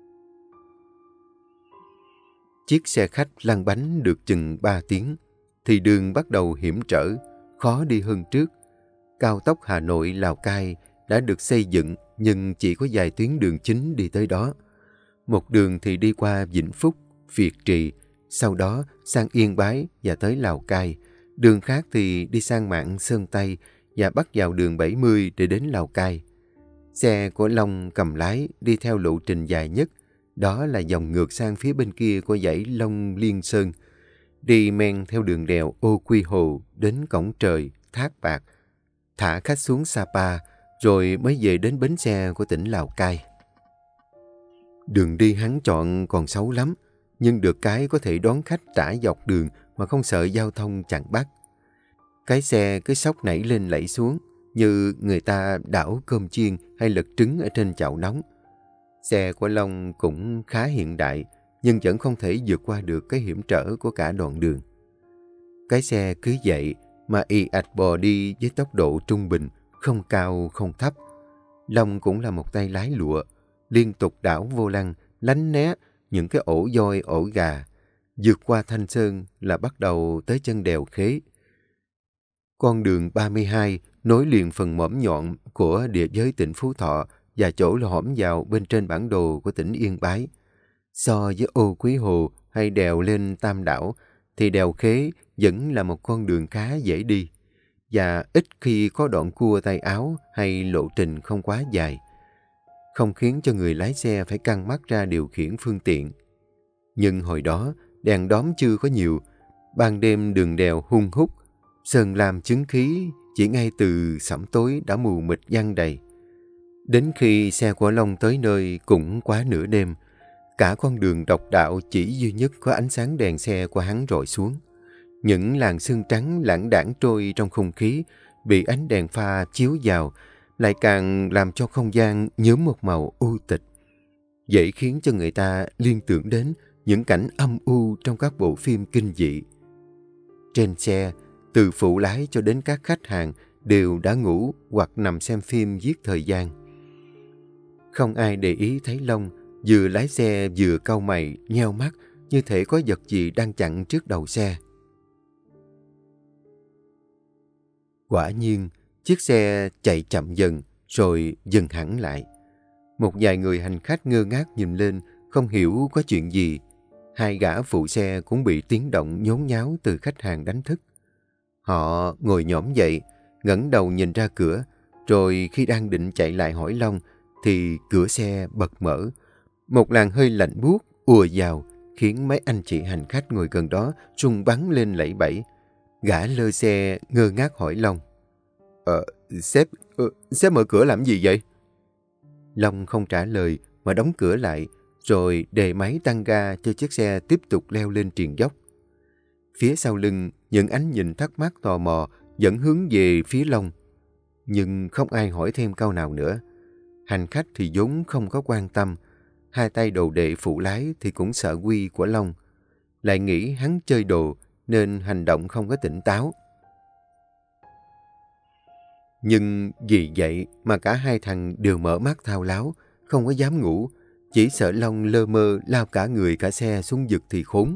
Chiếc xe khách lăn bánh được chừng ba tiếng, thì đường bắt đầu hiểm trở, khó đi hơn trước. Cao tốc Hà Nội - Lào Cai đã được xây dựng, nhưng chỉ có vài tuyến đường chính đi tới đó. Một đường thì đi qua Vĩnh Phúc, Việt Trì, sau đó sang Yên Bái và tới Lào Cai. Đường khác thì đi sang Mạn Sơn Tây và bắt vào đường bảy mươi để đến Lào Cai. Xe của Long cầm lái đi theo lộ trình dài nhất, đó là vòng ngược sang phía bên kia của dãy Long Liên Sơn, đi men theo đường đèo Ô Quy Hồ đến Cổng Trời, Thác Bạc, thả khách xuống Sapa, rồi mới về đến bến xe của tỉnh Lào Cai. Đường đi hắn chọn còn xấu lắm, nhưng được cái có thể đón khách trả dọc đường mà không sợ giao thông chặn bắt. Cái xe cứ xốc nảy lên lẫy xuống, như người ta đảo cơm chiên hay lật trứng ở trên chảo nóng. Xe của Long cũng khá hiện đại, nhưng vẫn không thể vượt qua được cái hiểm trở của cả đoạn đường. Cái xe cứ vậy mà ì ạch bò đi với tốc độ trung bình, không cao không thấp. Long cũng là một tay lái lụa, liên tục đảo vô lăng, lánh né những cái ổ voi ổ gà. Vượt qua Thanh Sơn là bắt đầu tới chân đèo Khế. Con đường ba mươi hai nối liền phần mõm nhọn của địa giới tỉnh Phú Thọ và chỗ lõm vào bên trên bản đồ của tỉnh Yên Bái. So với Ô Quý Hồ hay đèo lên Tam Đảo, thì đèo Khế vẫn là một con đường khá dễ đi, và ít khi có đoạn cua tay áo hay lộ trình không quá dài, không khiến cho người lái xe phải căng mắt ra điều khiển phương tiện. Nhưng hồi đó, đèn đóm chưa có nhiều, ban đêm đường đèo hung hút, sơn lam chứng khí, chỉ ngay từ sẩm tối đã mù mịt giăng đầy. Đến khi xe của Long tới nơi cũng quá nửa đêm, cả con đường độc đạo chỉ duy nhất có ánh sáng đèn xe của hắn rọi xuống. Những làn sương trắng lãng đãng trôi trong không khí, bị ánh đèn pha chiếu vào, lại càng làm cho không gian nhuốm một màu u tịch, dễ khiến cho người ta liên tưởng đến những cảnh âm u trong các bộ phim kinh dị. Trên xe, từ phụ lái cho đến các khách hàng đều đã ngủ hoặc nằm xem phim giết thời gian. Không ai để ý thấy Long vừa lái xe vừa cau mày, nheo mắt, như thể có vật gì đang chặn trước đầu xe. Quả nhiên, chiếc xe chạy chậm dần, rồi dừng hẳn lại. Một vài người hành khách ngơ ngác nhìn lên, không hiểu có chuyện gì. Hai gã phụ xe cũng bị tiếng động nhốn nháo từ khách hàng đánh thức. Họ ngồi nhổm dậy, ngẩng đầu nhìn ra cửa, rồi khi đang định chạy lại hỏi Long, thì cửa xe bật mở. Một làn hơi lạnh buốt ùa vào, khiến mấy anh chị hành khách ngồi gần đó run bắn lên lẫy bẫy. Gã lơ xe ngơ ngác hỏi Long: Ờ, sếp, ờ, sếp mở cửa làm gì vậy? Long không trả lời mà đóng cửa lại, rồi đề máy tăng ga cho chiếc xe tiếp tục leo lên triền dốc. Phía sau lưng, những ánh nhìn thắc mắc tò mò vẫn hướng về phía Long. Nhưng không ai hỏi thêm câu nào nữa. Hành khách thì vốn không có quan tâm, hai tay đồ đệ phụ lái thì cũng sợ quy của Long, lại nghĩ hắn chơi đồ nên hành động không có tỉnh táo. Nhưng vì vậy mà cả hai thằng đều mở mắt thao láo, không có dám ngủ, chỉ sợ Long lơ mơ lao cả người cả xe xuống vực thì khốn.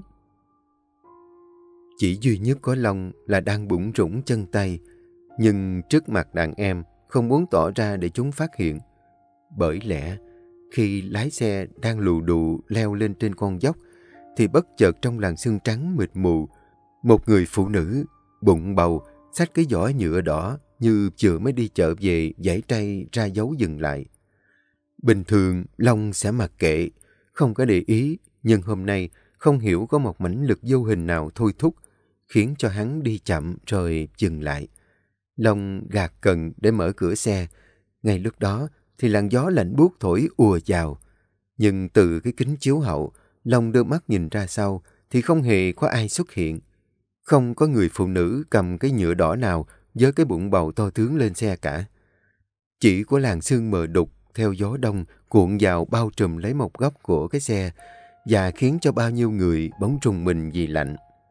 Chỉ duy nhất có Long là đang bủn rủn chân tay, nhưng trước mặt đàn em không muốn tỏ ra để chúng phát hiện. Bởi lẽ, khi lái xe đang lù đù leo lên trên con dốc, thì bất chợt trong làn sương trắng mịt mù, Một người phụ nữ, bụng bầu, xách cái giỏ nhựa đỏ như vừa mới đi chợ về, giãy tay ra dấu dừng lại. Bình thường, Long sẽ mặc kệ, không có để ý, nhưng hôm nay không hiểu có một mãnh lực vô hình nào thôi thúc, khiến cho hắn đi chậm rồi dừng lại. Long gạt cần để mở cửa xe. Ngay lúc đó thì làn gió lạnh buốt thổi ùa vào. Nhưng từ cái kính chiếu hậu, Long đưa mắt nhìn ra sau thì không hề có ai xuất hiện. Không có người phụ nữ cầm cái nhựa đỏ nào với cái bụng bầu to tướng lên xe cả. Chỉ có làn sương mờ đục theo gió đông cuộn vào bao trùm lấy một góc của cái xe và khiến cho bao nhiêu người bỗng rùng mình vì lạnh.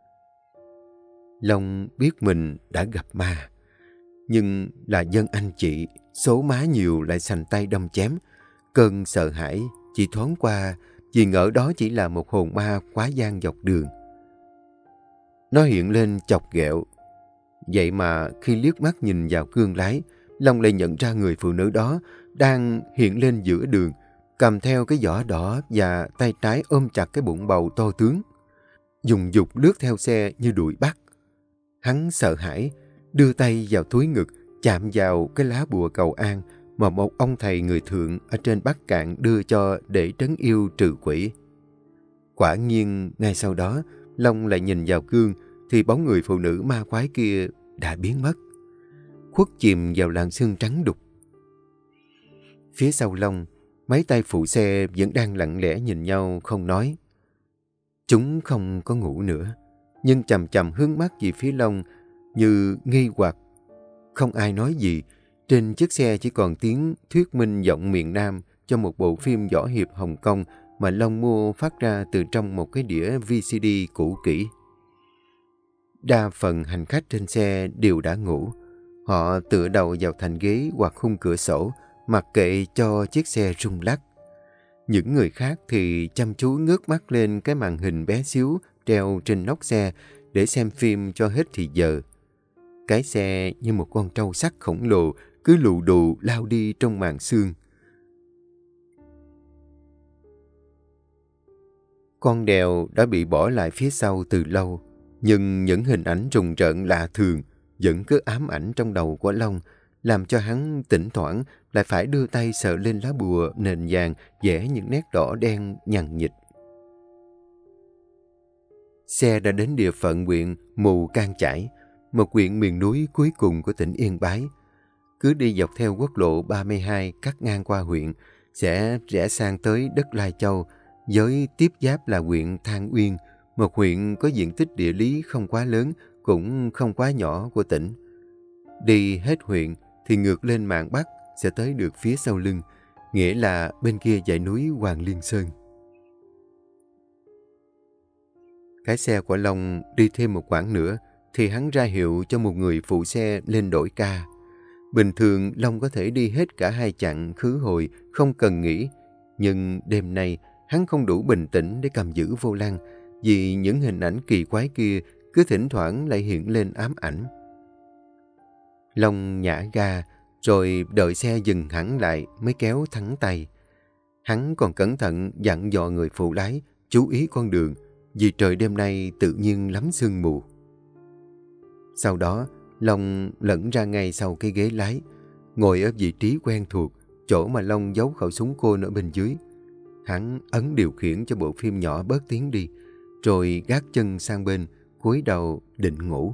Long biết mình đã gặp ma, nhưng là dân anh chị, số má nhiều lại sành tay đâm chém. Cơn sợ hãi chỉ thoáng qua vì ngỡ đó chỉ là một hồn ma quá gian dọc đường. Nó hiện lên chọc ghẹo. Vậy mà khi liếc mắt nhìn vào gương lái, Long lại nhận ra người phụ nữ đó đang hiện lên giữa đường, cầm theo cái giỏ đỏ và tay trái ôm chặt cái bụng bầu to tướng. Dùng dục lướt theo xe như đuổi bắt. Hắn sợ hãi, đưa tay vào túi ngực, chạm vào cái lá bùa cầu an mà một ông thầy người thượng ở trên Bắc Cạn đưa cho để trấn yêu trừ quỷ. Quả nhiên, ngay sau đó, Long lại nhìn vào gương thì bóng người phụ nữ ma quái kia đã biến mất, khuất chìm vào làn sương trắng đục. Phía sau Long, mấy tay phụ xe vẫn đang lặng lẽ nhìn nhau không nói. Chúng không có ngủ nữa, nhưng chằm chằm hướng mắt về phía Long như nghi hoặc. Không ai nói gì, trên chiếc xe chỉ còn tiếng thuyết minh giọng miền Nam cho một bộ phim võ hiệp Hồng Kông mà Long mua phát ra từ trong một cái đĩa vê xê đê cũ kỹ. Đa phần hành khách trên xe đều đã ngủ. Họ tựa đầu vào thành ghế hoặc khung cửa sổ, mặc kệ cho chiếc xe rung lắc. Những người khác thì chăm chú ngước mắt lên cái màn hình bé xíu treo trên nóc xe để xem phim cho hết thì giờ. Cái xe như một con trâu sắt khổng lồ cứ lù đù lao đi trong màn sương. Con đèo đã bị bỏ lại phía sau từ lâu, nhưng những hình ảnh rùng rợn lạ thường vẫn cứ ám ảnh trong đầu của Long, làm cho hắn thỉnh thoảng lại phải đưa tay sờ lên lá bùa nền vàng vẽ những nét đỏ đen nhằn nhịt. Xe đã đến địa phận huyện Mù Cang Chải, một huyện miền núi cuối cùng của tỉnh Yên Bái. Cứ đi dọc theo quốc lộ ba mươi hai cắt ngang qua huyện, sẽ rẽ sang tới đất Lai Châu, với tiếp giáp là huyện Than Uyên, một huyện có diện tích địa lý không quá lớn, cũng không quá nhỏ của tỉnh. Đi hết huyện thì ngược lên mạn Bắc sẽ tới được phía sau lưng, nghĩa là bên kia dãy núi Hoàng Liên Sơn. Cái xe của Long đi thêm một quãng nữa thì hắn ra hiệu cho một người phụ xe lên đổi ca. Bình thường Long có thể đi hết cả hai chặng khứ hồi không cần nghỉ, nhưng đêm nay hắn không đủ bình tĩnh để cầm giữ vô lăng, vì những hình ảnh kỳ quái kia cứ thỉnh thoảng lại hiện lên ám ảnh. Long nhả ga, rồi đợi xe dừng hẳn lại mới kéo thắng tay. Hắn còn cẩn thận dặn dò người phụ lái chú ý con đường, vì trời đêm nay tự nhiên lắm sương mù. Sau đó, Long lẫn ra ngay sau cái ghế lái, ngồi ở vị trí quen thuộc, chỗ mà Long giấu khẩu súng côn ở bên dưới. Hắn ấn điều khiển cho bộ phim nhỏ bớt tiếng đi, rồi gác chân sang bên, cúi đầu định ngủ.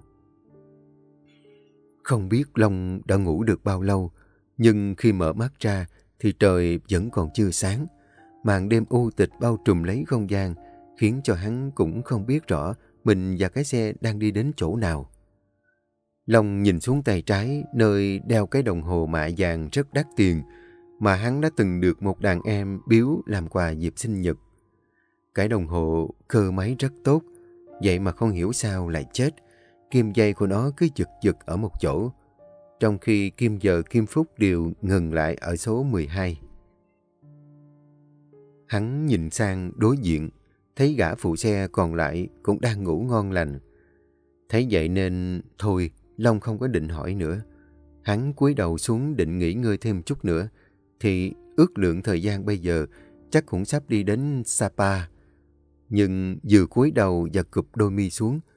Không biết Long đã ngủ được bao lâu, nhưng khi mở mắt ra thì trời vẫn còn chưa sáng. Màn đêm u tịch bao trùm lấy không gian, khiến cho hắn cũng không biết rõ mình và cái xe đang đi đến chỗ nào. Long nhìn xuống tay trái, nơi đeo cái đồng hồ mạ vàng rất đắt tiền, mà hắn đã từng được một đàn em biếu làm quà dịp sinh nhật. Cái đồng hồ cơ máy rất tốt, vậy mà không hiểu sao lại chết. Kim dây của nó cứ giật giật ở một chỗ, trong khi kim giờ kim phút đều ngừng lại ở số mười hai. Hắn nhìn sang đối diện, thấy gã phụ xe còn lại cũng đang ngủ ngon lành. Thấy vậy nên thôi, Long không có định hỏi nữa. Hắn cúi đầu xuống định nghỉ ngơi thêm chút nữa, thì ước lượng thời gian bây giờ chắc cũng sắp đi đến Sapa. Nhưng vừa cúi đầu và cụp đôi mi xuống,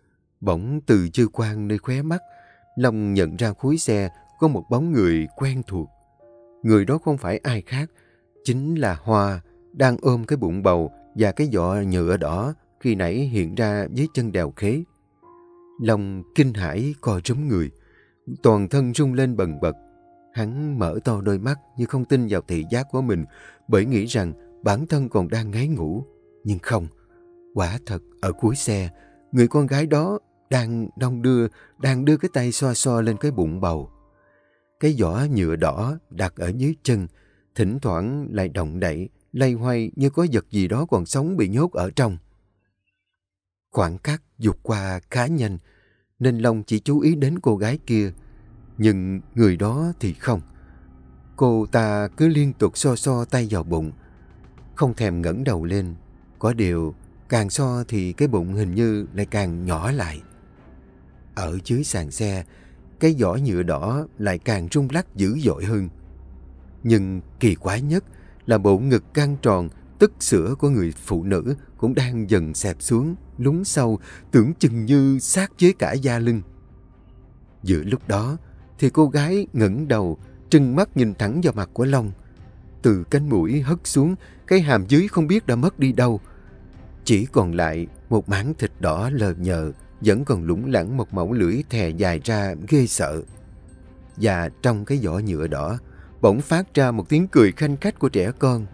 Bỗng từ dư quang nơi khóe mắt, Long nhận ra cuối xe có một bóng người quen thuộc. Người đó không phải ai khác, chính là Hoa, đang ôm cái bụng bầu và cái giỏ nhựa đỏ khi nãy hiện ra dưới chân đèo khế. Long kinh hãi co rúm người, toàn thân rung lên bần bật. Hắn mở to đôi mắt như không tin vào thị giác của mình, bởi nghĩ rằng bản thân còn đang ngáy ngủ. Nhưng không, quả thật ở cuối xe, người con gái đó đang đong đưa, đang đưa cái tay xoa xoa lên cái bụng bầu. Cái giỏ nhựa đỏ đặt ở dưới chân, thỉnh thoảng lại động đậy, lay hoay như có vật gì đó còn sống bị nhốt ở trong. Khoảng khắc vụt qua khá nhanh, nên Long chỉ chú ý đến cô gái kia. Nhưng người đó thì không. Cô ta cứ liên tục so so tay vào bụng, không thèm ngẩng đầu lên. Có điều, càng so thì cái bụng hình như lại càng nhỏ lại. Ở dưới sàn xe, cái giỏ nhựa đỏ lại càng rung lắc dữ dội hơn. Nhưng kỳ quái nhất là bộ ngực căng tròn, tức sữa của người phụ nữ cũng đang dần xẹp xuống, lún sâu, tưởng chừng như sát với cả da lưng. Giữa lúc đó, thì cô gái ngẩng đầu, trừng mắt nhìn thẳng vào mặt của Long. Từ cánh mũi hất xuống, cái hàm dưới không biết đã mất đi đâu. Chỉ còn lại một mảng thịt đỏ lờ nhờ, vẫn còn lủng lẳng một mẩu lưỡi thè dài ra ghê sợ. Và trong cái giỏ nhựa đỏ, bỗng phát ra một tiếng cười khanh khách của trẻ con.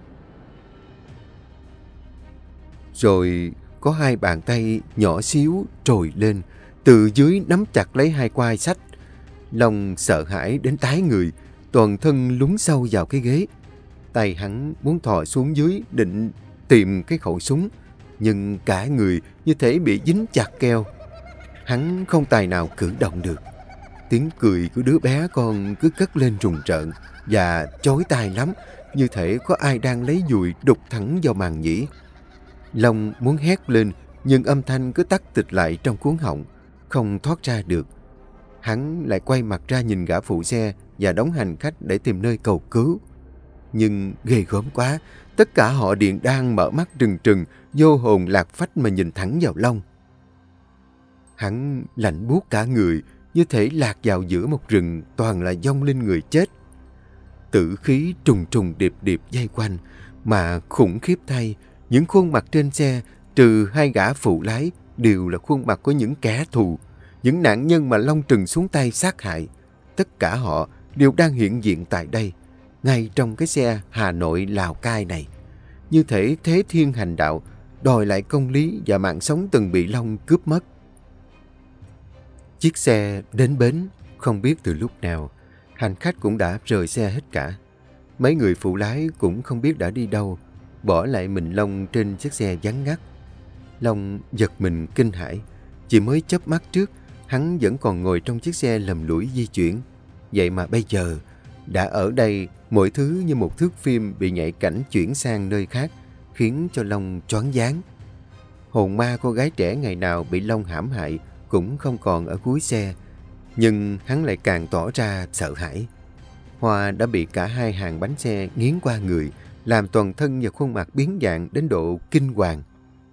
Rồi có hai bàn tay nhỏ xíu trồi lên, từ dưới nắm chặt lấy hai quai xách. Long sợ hãi đến tái người, toàn thân lún sâu vào cái ghế. Tay hắn muốn thò xuống dưới định tìm cái khẩu súng, nhưng cả người như thể bị dính chặt keo. Hắn không tài nào cử động được. Tiếng cười của đứa bé con cứ cất lên rùng rợn và chói tai lắm, như thể có ai đang lấy dùi đục thẳng vào màng nhĩ. Long muốn hét lên, nhưng âm thanh cứ tắc tịch lại trong cuống họng, không thoát ra được. Hắn lại quay mặt ra nhìn gã phụ xe và đóng hành khách để tìm nơi cầu cứu. Nhưng ghê gớm quá, tất cả họ điện đang mở mắt trừng trừng, vô hồn lạc phách mà nhìn thẳng vào Long. Hắn lạnh buốt cả người, như thể lạc vào giữa một rừng toàn là vong linh người chết. Tử khí trùng trùng điệp điệp dây quanh, mà khủng khiếp thay, những khuôn mặt trên xe, trừ hai gã phụ lái, đều là khuôn mặt của những kẻ thù, những nạn nhân mà Long trừng xuống tay sát hại. Tất cả họ đều đang hiện diện tại đây, ngay trong cái xe Hà Nội Lào Cai này, như thể thế thiên hành đạo, đòi lại công lý và mạng sống từng bị Long cướp mất. Chiếc xe đến bến, không biết từ lúc nào, hành khách cũng đã rời xe hết cả. Mấy người phụ lái cũng không biết đã đi đâu, bỏ lại mình Long trên chiếc xe vắng ngắt. Long giật mình kinh hãi, chỉ mới chớp mắt trước, hắn vẫn còn ngồi trong chiếc xe lầm lũi di chuyển. Vậy mà bây giờ, đã ở đây, mọi thứ như một thước phim bị nhạy cảnh chuyển sang nơi khác, khiến cho Long choáng váng. Hồn ma cô gái trẻ ngày nào bị Long hãm hại cũng không còn ở cuối xe, nhưng hắn lại càng tỏ ra sợ hãi. Hoa đã bị cả hai hàng bánh xe nghiến qua người, làm toàn thân và khuôn mặt biến dạng đến độ kinh hoàng.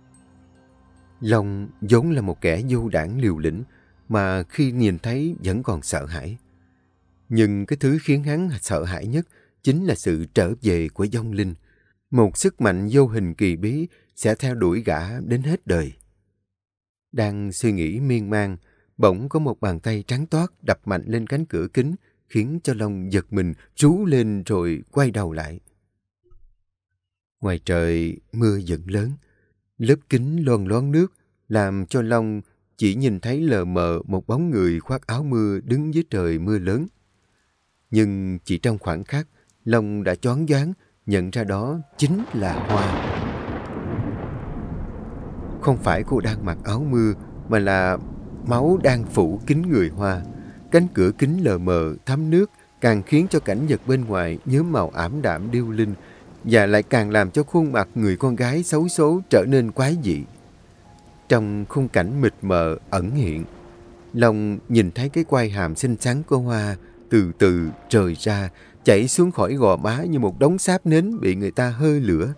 Long vốn là một kẻ vô đảng liều lĩnh, mà khi nhìn thấy vẫn còn sợ hãi. Nhưng cái thứ khiến hắn sợ hãi nhất chính là sự trở về của vong linh. Một sức mạnh vô hình kỳ bí sẽ theo đuổi gã đến hết đời. Đang suy nghĩ miên man, bỗng có một bàn tay trắng toát đập mạnh lên cánh cửa kính, khiến cho Long giật mình rú lên rồi quay đầu lại. Ngoài trời mưa vẫn lớn, lớp kính loang loáng nước làm cho Long chỉ nhìn thấy lờ mờ một bóng người khoác áo mưa đứng dưới trời mưa lớn. Nhưng chỉ trong khoảnh khắc, Long đã choáng váng nhận ra đó chính là Hoa. Không phải cô đang mặc áo mưa, mà là máu đang phủ kín người Hoa. Cánh cửa kính lờ mờ thấm nước càng khiến cho cảnh vật bên ngoài nhuốm màu ảm đạm điêu linh, và lại càng làm cho khuôn mặt người con gái xấu số trở nên quái dị. Trong khung cảnh mịt mờ ẩn hiện, Long nhìn thấy cái quai hàm xinh xắn của Hoa từ từ rời ra, chảy xuống khỏi gò má như một đống sáp nến bị người ta hơi lửa.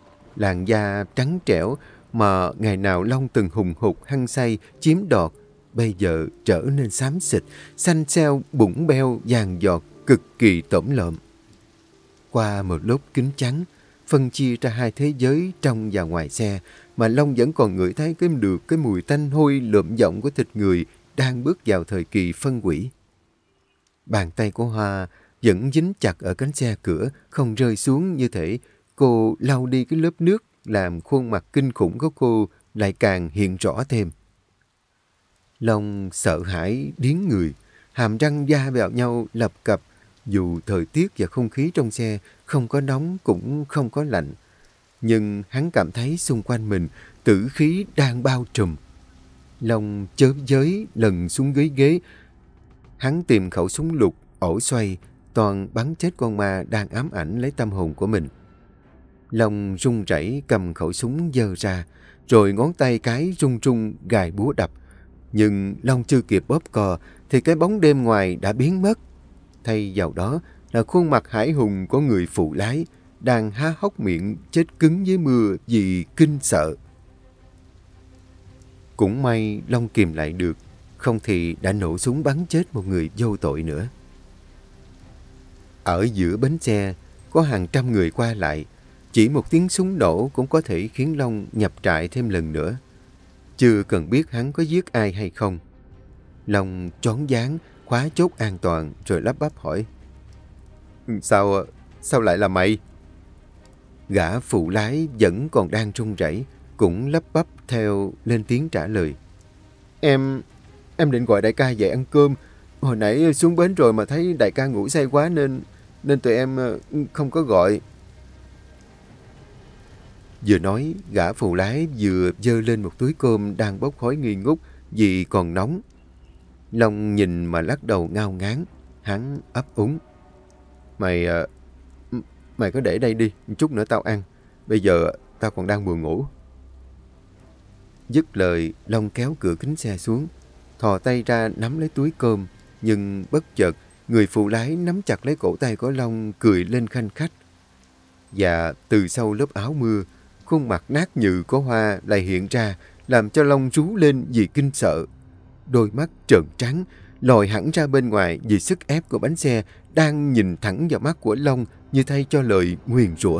Làn da trắng trẻo mà ngày nào Long từng hùng hục hăng say chiếm đoạt, bây giờ trở nên xám xịt, xanh xao, bụng beo, vàng giọt, cực kỳ tổm lợm. Qua một lớp kính trắng, phân chia ra hai thế giới trong và ngoài xe, mà Long vẫn còn ngửi thấy cái được cái mùi tanh hôi lượm giọng của thịt người đang bước vào thời kỳ phân hủy. Bàn tay của Hoa vẫn dính chặt ở cánh xe cửa, không rơi xuống, như thể cô lau đi cái lớp nước làm khuôn mặt kinh khủng của cô lại càng hiện rõ thêm. Long sợ hãi điếng người, hàm răng va vào nhau lập cập, dù thời tiết và không khí trong xe không có nóng cũng không có lạnh. Nhưng hắn cảm thấy xung quanh mình tử khí đang bao trùm. Long chớp giới lần xuống ghế ghế. Hắn tìm khẩu súng lục, ổ xoay, toàn bắn chết con ma đang ám ảnh lấy tâm hồn của mình. Long run rẩy cầm khẩu súng giơ ra, rồi ngón tay cái run run gài búa đập. Nhưng Long chưa kịp bóp cò thì cái bóng đêm ngoài đã biến mất. Thay vào đó là khuôn mặt hãi hùng của người phụ lái đang há hốc miệng chết cứng dưới mưa vì kinh sợ. Cũng may Long kìm lại được, không thì đã nổ súng bắn chết một người vô tội nữa. Ở giữa bến xe có hàng trăm người qua lại, chỉ một tiếng súng nổ cũng có thể khiến Long nhập trại thêm lần nữa. Chưa cần biết hắn có giết ai hay không. Long choáng váng khóa chốt an toàn rồi lắp bắp hỏi: Sao, sao lại là mày? Gã phụ lái vẫn còn đang run rẩy, cũng lắp bắp theo lên tiếng trả lời: Em, em định gọi đại ca về ăn cơm. Hồi nãy xuống bến rồi mà thấy đại ca ngủ say quá nên, nên tụi em không có gọi. Vừa nói, gã phụ lái vừa giơ lên một túi cơm đang bốc khói nghi ngút vì còn nóng. Long nhìn mà lắc đầu ngao ngán, hắn ấp úng: Mày, mày cứ để đây đi, chút nữa tao ăn. Bây giờ tao còn đang buồn ngủ. Dứt lời, Long kéo cửa kính xe xuống, thò tay ra nắm lấy túi cơm. Nhưng bất chợt, người phụ lái nắm chặt lấy cổ tay của Long cười lên khanh khách. Và từ sau lớp áo mưa, khuôn mặt nát nhừ của Hoa lại hiện ra, làm cho Long rú lên vì kinh sợ. Đôi mắt trợn trắng, lòi hẳn ra bên ngoài vì sức ép của bánh xe đang nhìn thẳng vào mắt của Long như thay cho lời nguyền rủa.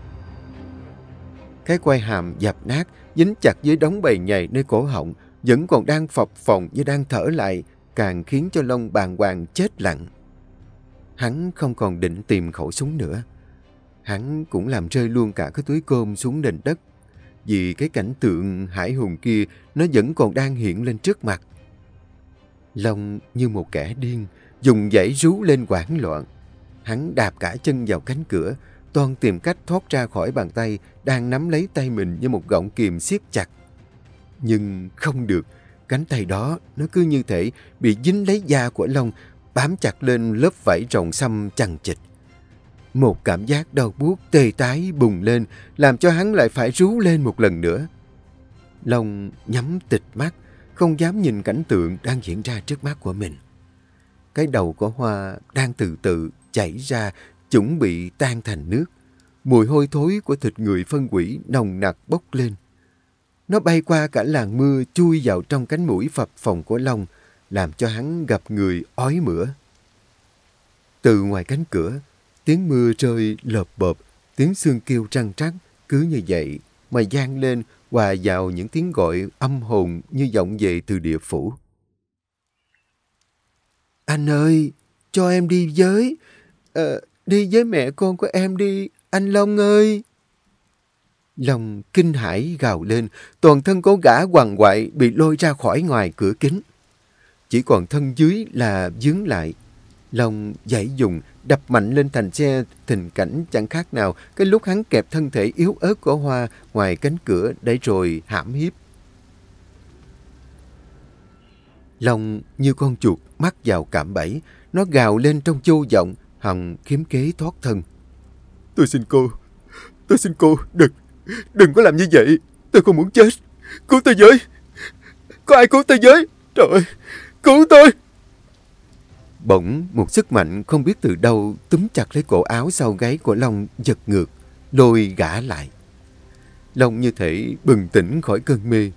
Cái quai hàm dập nát, dính chặt dưới đống bầy nhầy nơi cổ họng, vẫn còn đang phập phồng như đang thở lại, càng khiến cho Long bàng hoàng chết lặng. Hắn không còn định tìm khẩu súng nữa. Hắn cũng làm rơi luôn cả cái túi cơm xuống nền đất, vì cái cảnh tượng hãi hùng kia nó vẫn còn đang hiện lên trước mặt. Long như một kẻ điên, dùng dãy rú lên hoảng loạn. Hắn đạp cả chân vào cánh cửa, toan tìm cách thoát ra khỏi bàn tay đang nắm lấy tay mình như một gọng kìm siết chặt. Nhưng không được, cánh tay đó nó cứ như thể bị dính lấy da của Long, bám chặt lên lớp vảy rồng xăm chằng chịt. Một cảm giác đau buốt tê tái bùng lên, làm cho hắn lại phải rú lên một lần nữa. Long nhắm tịt mắt, không dám nhìn cảnh tượng đang diễn ra trước mắt của mình. Cái đầu của Hoa đang từ từ chảy ra, chuẩn bị tan thành nước. Mùi hôi thối của thịt người phân hủy nồng nặc bốc lên. Nó bay qua cả làn mưa, chui vào trong cánh mũi phập phồng của Long, làm cho hắn gặp người ói mửa. Từ ngoài cánh cửa, tiếng mưa rơi lợp bợp, tiếng xương kêu răng rắc, cứ như vậy mà vang lên, hòa vào những tiếng gọi âm hồn như vọng về từ địa phủ. Anh ơi, cho em đi với, à, đi với mẹ con của em đi, anh Long ơi. Long kinh hãi gào lên, toàn thân của gã quằn quại bị lôi ra khỏi ngoài cửa kính. Chỉ còn thân dưới là vướng lại. Long giãy dùng, đập mạnh lên thành xe, tình cảnh chẳng khác nào cái lúc hắn kẹp thân thể yếu ớt của Hoa ngoài cánh cửa để rồi hãm hiếp. Long như con chuột mắc vào cạm bẫy, nó gào lên trong vô vọng, hòng kiếm kế thoát thân. Tôi xin cô, tôi xin cô, đừng, đừng có làm như vậy, tôi không muốn chết, cứu tôi với, có ai cứu tôi với, trời ơi, cứu tôi. Bỗng một sức mạnh không biết từ đâu túm chặt lấy cổ áo sau gáy của Long, giật ngược, lôi gã lại. Long như thể bừng tỉnh khỏi cơn mê.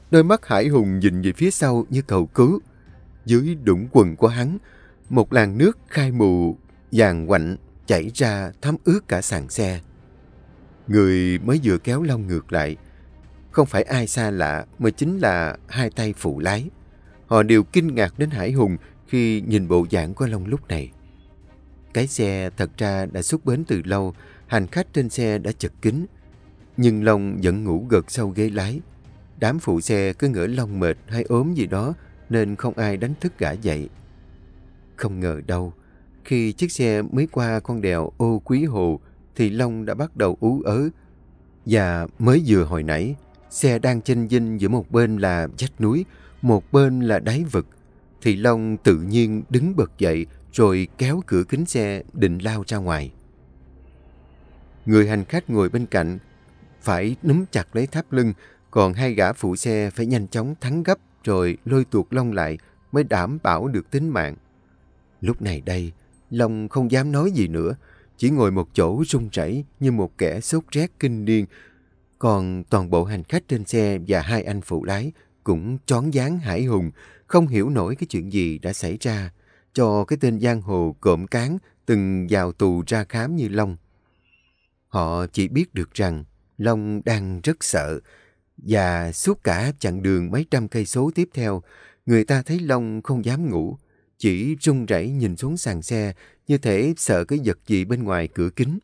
Đôi mắt Hải Hùng nhìn về phía sau như cầu cứu. Dưới đũng quần của hắn, một làn nước khai mù, vàng quạnh chảy ra thấm ướt cả sàn xe. Người mới vừa kéo Long ngược lại không phải ai xa lạ mà chính là hai tay phụ lái. Họ đều kinh ngạc đến Hải Hùng khi nhìn bộ dạng của Long lúc này. Cái xe thật ra đã xuất bến từ lâu, hành khách trên xe đã chật kín. Nhưng Long vẫn ngủ gật sau ghế lái. Đám phụ xe cứ ngỡ Long mệt hay ốm gì đó nên không ai đánh thức gã dậy. Không ngờ đâu, khi chiếc xe mới qua con đèo Ô Quý Hồ thì Long đã bắt đầu ú ớ. Và mới vừa hồi nãy, xe đang chênh vênh giữa một bên là vách núi, một bên là đáy vực, thì Long tự nhiên đứng bật dậy rồi kéo cửa kính xe định lao ra ngoài. Người hành khách ngồi bên cạnh phải núm chặt lấy thắt lưng, còn hai gã phụ xe phải nhanh chóng thắng gấp rồi lôi tuột Long lại mới đảm bảo được tính mạng. Lúc này đây, Long không dám nói gì nữa, chỉ ngồi một chỗ run rẩy như một kẻ sốt rét kinh niên. Còn toàn bộ hành khách trên xe và hai anh phụ lái cũng choáng váng Hải Hùng, không hiểu nổi cái chuyện gì đã xảy ra cho cái tên giang hồ cộm cán từng vào tù ra khám như Long. Họ chỉ biết được rằng Long đang rất sợ, và suốt cả chặng đường mấy trăm cây số tiếp theo, người ta thấy Long không dám ngủ, chỉ run rẩy nhìn xuống sàn xe như thể sợ cái vật gì bên ngoài cửa kính.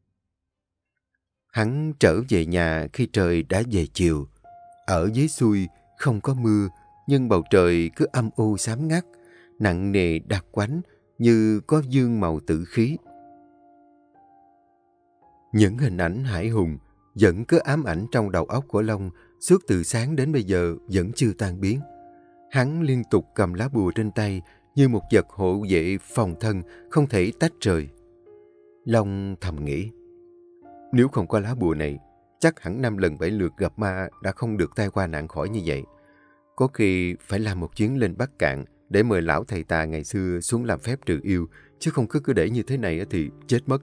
Hắn trở về nhà khi trời đã về chiều. Ở dưới xuôi không có mưa, nhưng bầu trời cứ âm u xám ngắt, nặng nề đặc quánh như có dương màu tử khí. Những hình ảnh Hải Hùng vẫn cứ ám ảnh trong đầu óc của Long suốt từ sáng đến bây giờ vẫn chưa tan biến. Hắn liên tục cầm lá bùa trên tay như một vật hộ vệ phòng thân không thể tách rời. Long thầm nghĩ, nếu không có lá bùa này, chắc hẳn năm lần bảy lượt gặp ma đã không được tai qua nạn khỏi như vậy. Có khi phải làm một chuyến lên Bắc Cạn để mời lão thầy tà ngày xưa xuống làm phép trừ yêu, chứ không cứ cứ để như thế này thì chết mất.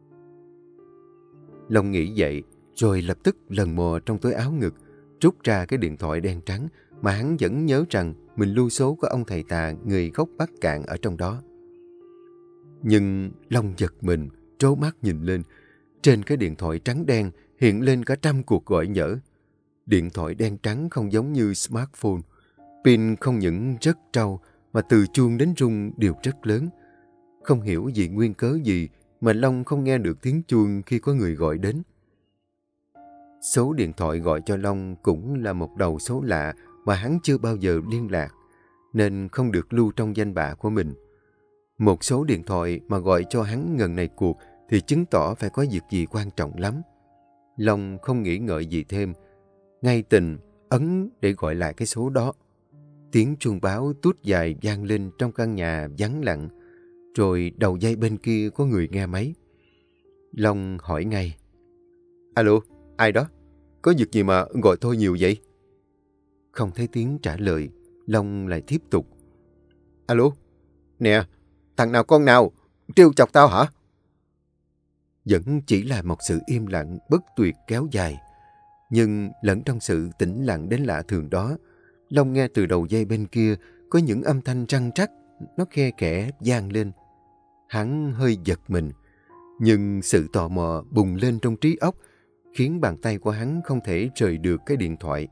Long nghĩ vậy, rồi lập tức lần mò trong túi áo ngực, rút ra cái điện thoại đen trắng mà hắn vẫn nhớ rằng mình lưu số của ông thầy tà người gốc Bắc Cạn ở trong đó. Nhưng Long giật mình, trố mắt nhìn lên. Trên cái điện thoại trắng đen hiện lên cả trăm cuộc gọi nhỡ. Điện thoại đen trắng không giống như smartphone. Pin không những rất trâu mà từ chuông đến rung đều rất lớn. Không hiểu vì nguyên cớ gì mà Long không nghe được tiếng chuông khi có người gọi đến. Số điện thoại gọi cho Long cũng là một đầu số lạ mà hắn chưa bao giờ liên lạc, nên không được lưu trong danh bạ của mình. Một số điện thoại mà gọi cho hắn ngần này cuộc thì chứng tỏ phải có việc gì quan trọng lắm. Long không nghĩ ngợi gì thêm, ngay tình ấn để gọi lại cái số đó. Tiếng chuông báo tút dài vang lên trong căn nhà vắng lặng, rồi đầu dây bên kia có người nghe máy. Long hỏi ngay, alo, ai đó? Có việc gì mà gọi tôi nhiều vậy? Không thấy tiếng trả lời, Long lại tiếp tục, alo, nè, thằng nào con nào, trêu chọc tao hả? Vẫn chỉ là một sự im lặng bất tuyệt kéo dài. Nhưng lẫn trong sự tĩnh lặng đến lạ thường đó, Long nghe từ đầu dây bên kia có những âm thanh răng rắc, nó khe khẽ vang lên. Hắn hơi giật mình, nhưng sự tò mò bùng lên trong trí óc, khiến bàn tay của hắn không thể rời được cái điện thoại.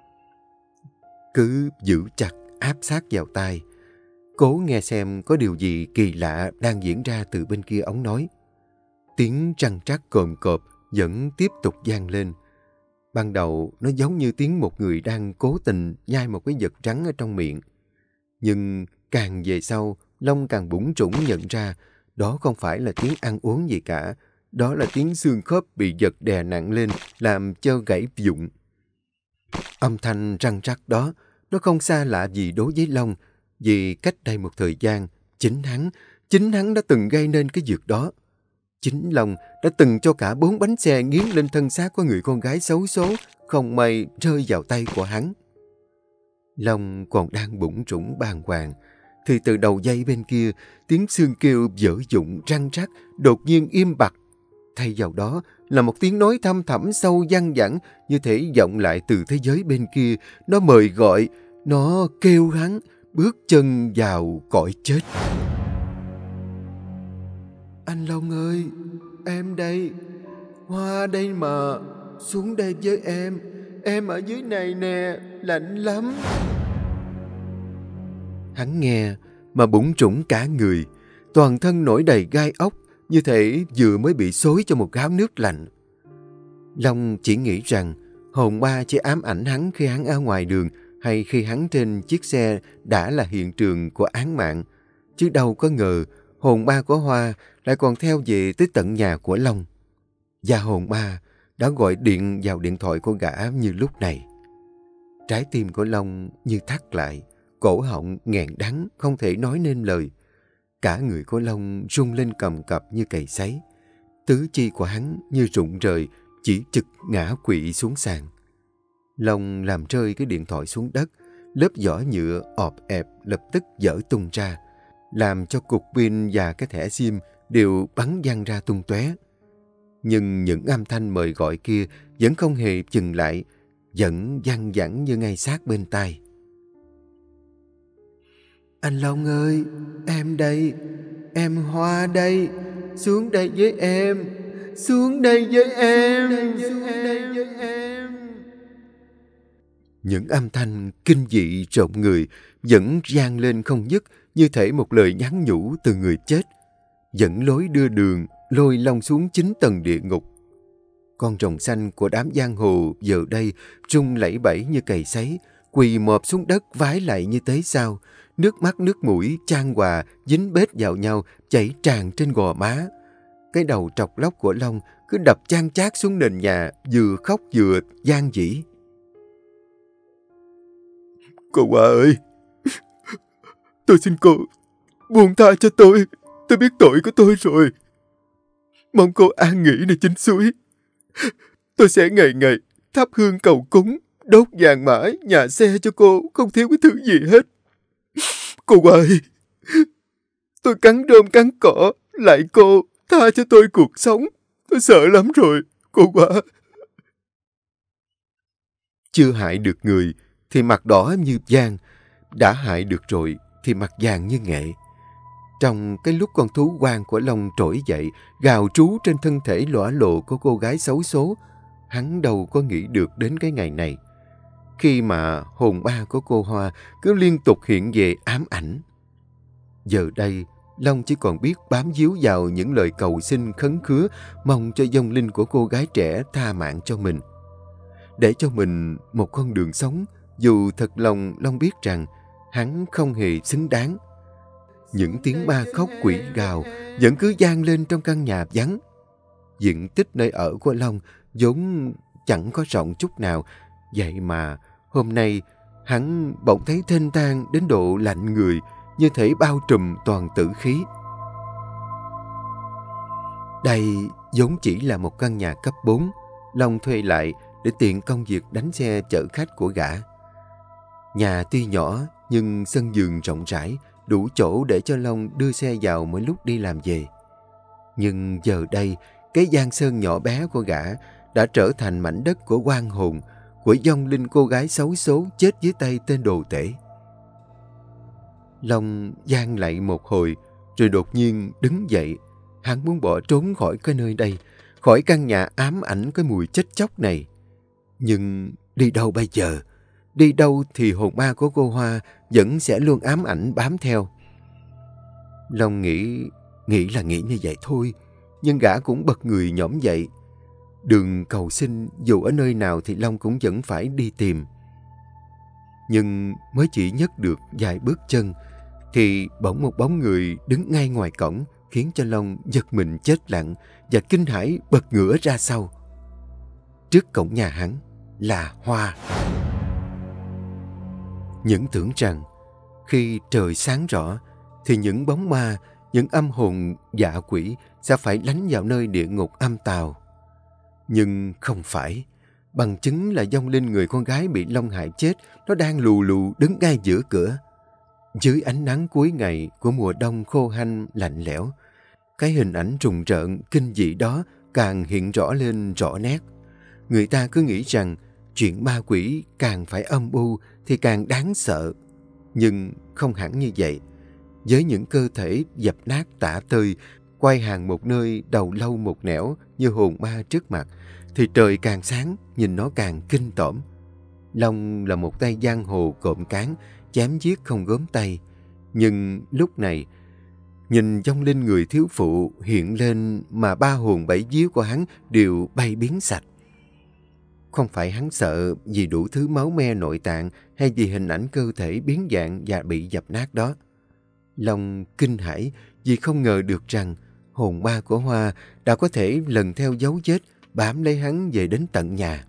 Cứ giữ chặt áp sát vào tai, cố nghe xem có điều gì kỳ lạ đang diễn ra từ bên kia ống nói. Tiếng răng rắc cồm cộp vẫn tiếp tục vang lên. Ban đầu nó giống như tiếng một người đang cố tình nhai một cái vật trắng ở trong miệng. Nhưng càng về sau, Long càng bủn rủn nhận ra đó không phải là tiếng ăn uống gì cả. Đó là tiếng xương khớp bị vật đè nặng lên làm cho gãy vụn. Âm thanh răng rắc đó nó không xa lạ gì đối với Long, vì cách đây một thời gian chính hắn, chính hắn đã từng gây nên cái việc đó. Chính Long đã từng cho cả bốn bánh xe nghiến lên thân xác của người con gái xấu số, không may rơi vào tay của hắn. Long còn đang bủn rủn bàng hoàng, thì từ đầu dây bên kia, tiếng xương kêu vỡ vụn răng rắc đột nhiên im bặt. Thay vào đó là một tiếng nói thăm thẳm sâu văng vẳng, như thể vọng lại từ thế giới bên kia. Nó mời gọi, nó kêu hắn bước chân vào cõi chết. Anh Long ơi, em đây, Hoa đây mà, xuống đây với em, em ở dưới này nè, lạnh lắm. Hắn nghe mà bủn rủn cả người, toàn thân nổi đầy gai ốc, như thể vừa mới bị xối cho một gáo nước lạnh. Long chỉ nghĩ rằng hồn ma chỉ ám ảnh hắn khi hắn ở ngoài đường hay khi hắn trên chiếc xe đã là hiện trường của án mạng, chứ đâu có ngờ hồn ma của Hoa lại còn theo về tới tận nhà của Long. Và hồn ma đã gọi điện vào điện thoại của gã như lúc này. Trái tim của Long như thắt lại, cổ họng nghẹn đắng không thể nói nên lời. Cả người của Long rung lên cầm cập như cày sấy. Tứ chi của hắn như rụng rời, chỉ trực ngã quỵ xuống sàn. Long làm rơi cái điện thoại xuống đất, lớp vỏ nhựa ọp ẹp lập tức vỡ tung ra, làm cho cục pin và cái thẻ SIM đều bắn văng ra tung tóe. Nhưng những âm thanh mời gọi kia vẫn không hề dừng lại, vẫn văng vẳng như ngay sát bên tai. Anh Long ơi, em đây, em Hoa đây, xuống đây với em, xuống đây với em, xuống đây với em. Những âm thanh kinh dị rợn người vẫn vang lên không dứt, như thể một lời nhắn nhủ từ người chết, dẫn lối đưa đường, lôi Long xuống chín tầng địa ngục. Con rồng xanh của đám giang hồ giờ đây rung lẩy bẩy như cày sấy, quỳ mọp xuống đất vái lại như tế sao, nước mắt nước mũi chan hòa dính bết vào nhau chảy tràn trên gò má. Cái đầu trọc lóc của Long cứ đập chan chát xuống nền nhà, vừa khóc vừa van dỉ. Cô Hoa ơi, tôi xin cô buông tha cho tôi, tôi biết tội của tôi rồi. Mong cô an nghỉ nơi chính suối. Tôi sẽ ngày ngày thắp hương cầu cúng, đốt vàng mã, nhà xe cho cô, không thiếu cái thứ gì hết. Cô ơi, tôi cắn rơm cắn cỏ, lại cô, tha cho tôi cuộc sống. Tôi sợ lắm rồi, cô Hoa. Chưa hại được người thì mặt đỏ như vàng, đã hại được rồi thì mặt vàng như nghệ. Trong cái lúc con thú hoang của Long trỗi dậy, gào trú trên thân thể lõa lộ của cô gái xấu số, hắn đâu có nghĩ được đến cái ngày này, khi mà hồn ma của cô Hoa cứ liên tục hiện về ám ảnh. Giờ đây, Long chỉ còn biết bám víu vào những lời cầu xin khấn khứa, mong cho vong linh của cô gái trẻ tha mạng cho mình, để cho mình một con đường sống, dù thật lòng Long biết rằng hắn không hề xứng đáng. Những tiếng ma khóc quỷ gào vẫn cứ vang lên trong căn nhà vắng. Diện tích nơi ở của Long vốn chẳng có rộng chút nào, vậy mà hôm nay hắn bỗng thấy thênh thang đến độ lạnh người, như thể bao trùm toàn tử khí. Đây vốn chỉ là một căn nhà cấp bốn, Long thuê lại để tiện công việc đánh xe chở khách của gã. Nhà tuy nhỏ nhưng sân vườn rộng rãi, đủ chỗ để cho Long đưa xe vào mỗi lúc đi làm về. Nhưng giờ đây, cái giang sơn nhỏ bé của gã đã trở thành mảnh đất của oan hồn, của vong linh cô gái xấu số chết dưới tay tên đồ tể. Long van lạy một hồi, rồi đột nhiên đứng dậy. Hắn muốn bỏ trốn khỏi cái nơi đây, khỏi căn nhà ám ảnh cái mùi chết chóc này. Nhưng đi đâu bây giờ? Đi đâu thì hồn ma của cô Hoa vẫn sẽ luôn ám ảnh bám theo. Long nghĩ, nghĩ là nghĩ như vậy thôi, nhưng gã cũng bật người nhổm dậy. Đường cầu xin dù ở nơi nào thì Long cũng vẫn phải đi tìm. Nhưng mới chỉ nhấc được vài bước chân, thì bỗng một bóng người đứng ngay ngoài cổng, khiến cho Long giật mình chết lặng và kinh hãi bật ngửa ra sau. Trước cổng nhà hắn là Hoa. Những tưởng rằng khi trời sáng rõ thì những bóng ma, những âm hồn dạ quỷ sẽ phải lánh vào nơi địa ngục âm tào. Nhưng không phải. Bằng chứng là vong linh người con gái bị Long hại chết, nó đang lù lù đứng ngay giữa cửa. Dưới ánh nắng cuối ngày của mùa đông khô hanh lạnh lẽo, cái hình ảnh rùng rợn kinh dị đó càng hiện rõ lên rõ nét. Người ta cứ nghĩ rằng chuyện ma quỷ càng phải âm u thì càng đáng sợ. Nhưng không hẳn như vậy. Với những cơ thể dập nát tả tơi, quay hàng một nơi đầu lâu một nẻo như hồn ma trước mặt, thì trời càng sáng, nhìn nó càng kinh tởm. Long là một tay giang hồ cộm cán, chém giết không gớm tay. Nhưng lúc này, nhìn vong linh người thiếu phụ hiện lên mà ba hồn bảy vía của hắn đều bay biến sạch. Không phải hắn sợ vì đủ thứ máu me nội tạng hay vì hình ảnh cơ thể biến dạng và bị dập nát đó. Long kinh hãi vì không ngờ được rằng hồn ma của Hoa đã có thể lần theo dấu vết bám lấy hắn về đến tận nhà.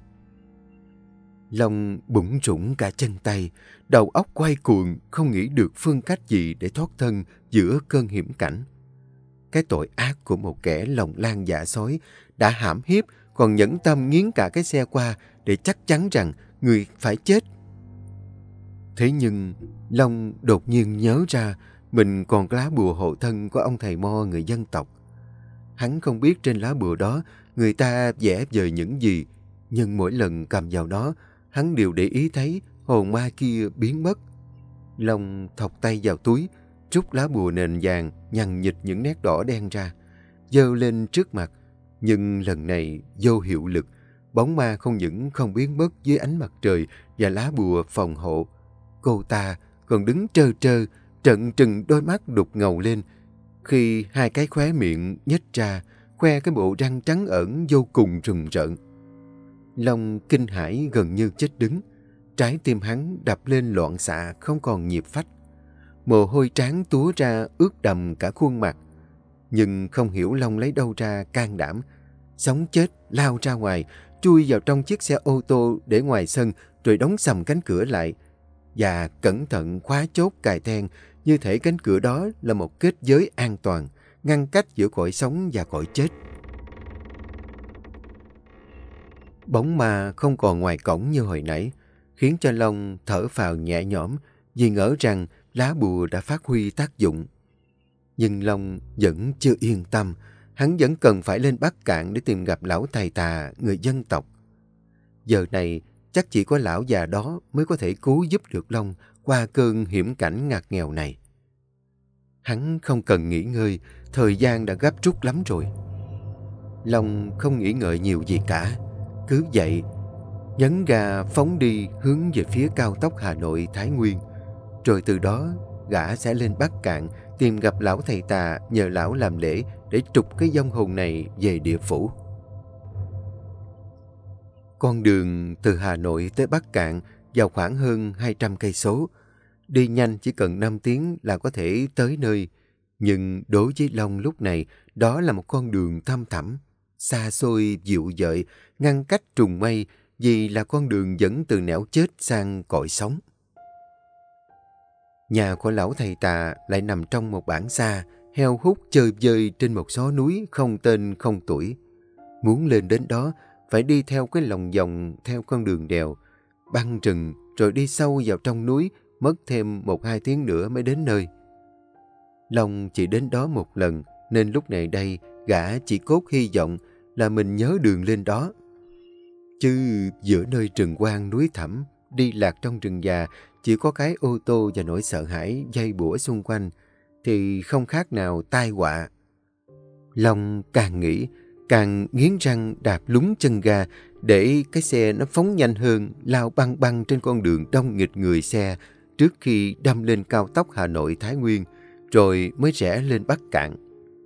Long bủn rủn cả chân tay, đầu óc quay cuồng, không nghĩ được phương cách gì để thoát thân giữa cơn hiểm cảnh. Cái tội ác của một kẻ lòng lang dạ sói đã hãm hiếp, còn nhẫn tâm nghiến cả cái xe qua để chắc chắn rằng người phải chết. Thế nhưng Long đột nhiên nhớ ra mình còn lá bùa hộ thân của ông thầy Mo người dân tộc. Hắn không biết trên lá bùa đó người ta vẽ về những gì, nhưng mỗi lần cầm vào đó, hắn đều để ý thấy hồn ma kia biến mất. Long thọc tay vào túi, rút lá bùa nền vàng nhằn nhịt những nét đỏ đen ra, giơ lên trước mặt. Nhưng lần này vô hiệu lực, bóng ma không những không biến mất dưới ánh mặt trời và lá bùa phòng hộ, cô ta còn đứng trơ trơ, trợn trừng đôi mắt đục ngầu lên, khi hai cái khóe miệng nhếch ra, khoe cái bộ răng trắng ẩn vô cùng rùng rợn. Long kinh hãi gần như chết đứng, trái tim hắn đập lên loạn xạ không còn nhịp phách. Mồ hôi trán túa ra ướt đầm cả khuôn mặt. Nhưng không hiểu Long lấy đâu ra can đảm, sống chết lao ra ngoài, chui vào trong chiếc xe ô tô để ngoài sân rồi đóng sầm cánh cửa lại và cẩn thận khóa chốt cài then, như thể cánh cửa đó là một kết giới an toàn, ngăn cách giữa cõi sống và cõi chết. Bóng ma không còn ngoài cổng như hồi nãy, khiến cho Long thở phào nhẹ nhõm vì ngỡ rằng lá bùa đã phát huy tác dụng. Nhưng Long vẫn chưa yên tâm, hắn vẫn cần phải lên Bắc Cạn để tìm gặp lão thầy tà người dân tộc. Giờ này chắc chỉ có lão già đó mới có thể cứu giúp được Long qua cơn hiểm cảnh ngặt nghèo này. Hắn không cần nghỉ ngơi, thời gian đã gấp rút lắm rồi. Long không nghĩ ngợi nhiều gì cả, cứ vậy nhấn ga phóng đi hướng về phía cao tốc Hà Nội Thái Nguyên. Rồi từ đó gã sẽ lên Bắc Cạn tìm gặp lão thầy tà, nhờ lão làm lễ để trục cái vong hồn này về địa phủ. Con đường từ Hà Nội tới Bắc Cạn vào khoảng hơn hai trăm cây số. Đi nhanh chỉ cần năm tiếng là có thể tới nơi. Nhưng đối với Long lúc này, đó là một con đường thăm thẳm, xa xôi dịu dợi, ngăn cách trùng mây, vì là con đường dẫn từ nẻo chết sang cõi sống. Nhà của lão thầy tà lại nằm trong một bản xa, heo hút chơi vơi trên một xó núi không tên không tuổi. Muốn lên đến đó, phải đi theo cái lòng vòng theo con đường đèo, băng rừng rồi đi sâu vào trong núi, mất thêm một hai tiếng nữa mới đến nơi. Long chỉ đến đó một lần, nên lúc này đây gã chỉ cốt hy vọng là mình nhớ đường lên đó. Chứ giữa nơi rừng quang núi thẳm, đi lạc trong rừng già, chỉ có cái ô tô và nỗi sợ hãi dây bủa xung quanh, thì không khác nào tai họa. Long càng nghĩ, càng nghiến răng đạp lúng chân ga để cái xe nó phóng nhanh hơn, lao băng băng trên con đường đông nghịt người xe trước khi đâm lên cao tốc Hà Nội Thái Nguyên, rồi mới rẽ lên Bắc Cạn.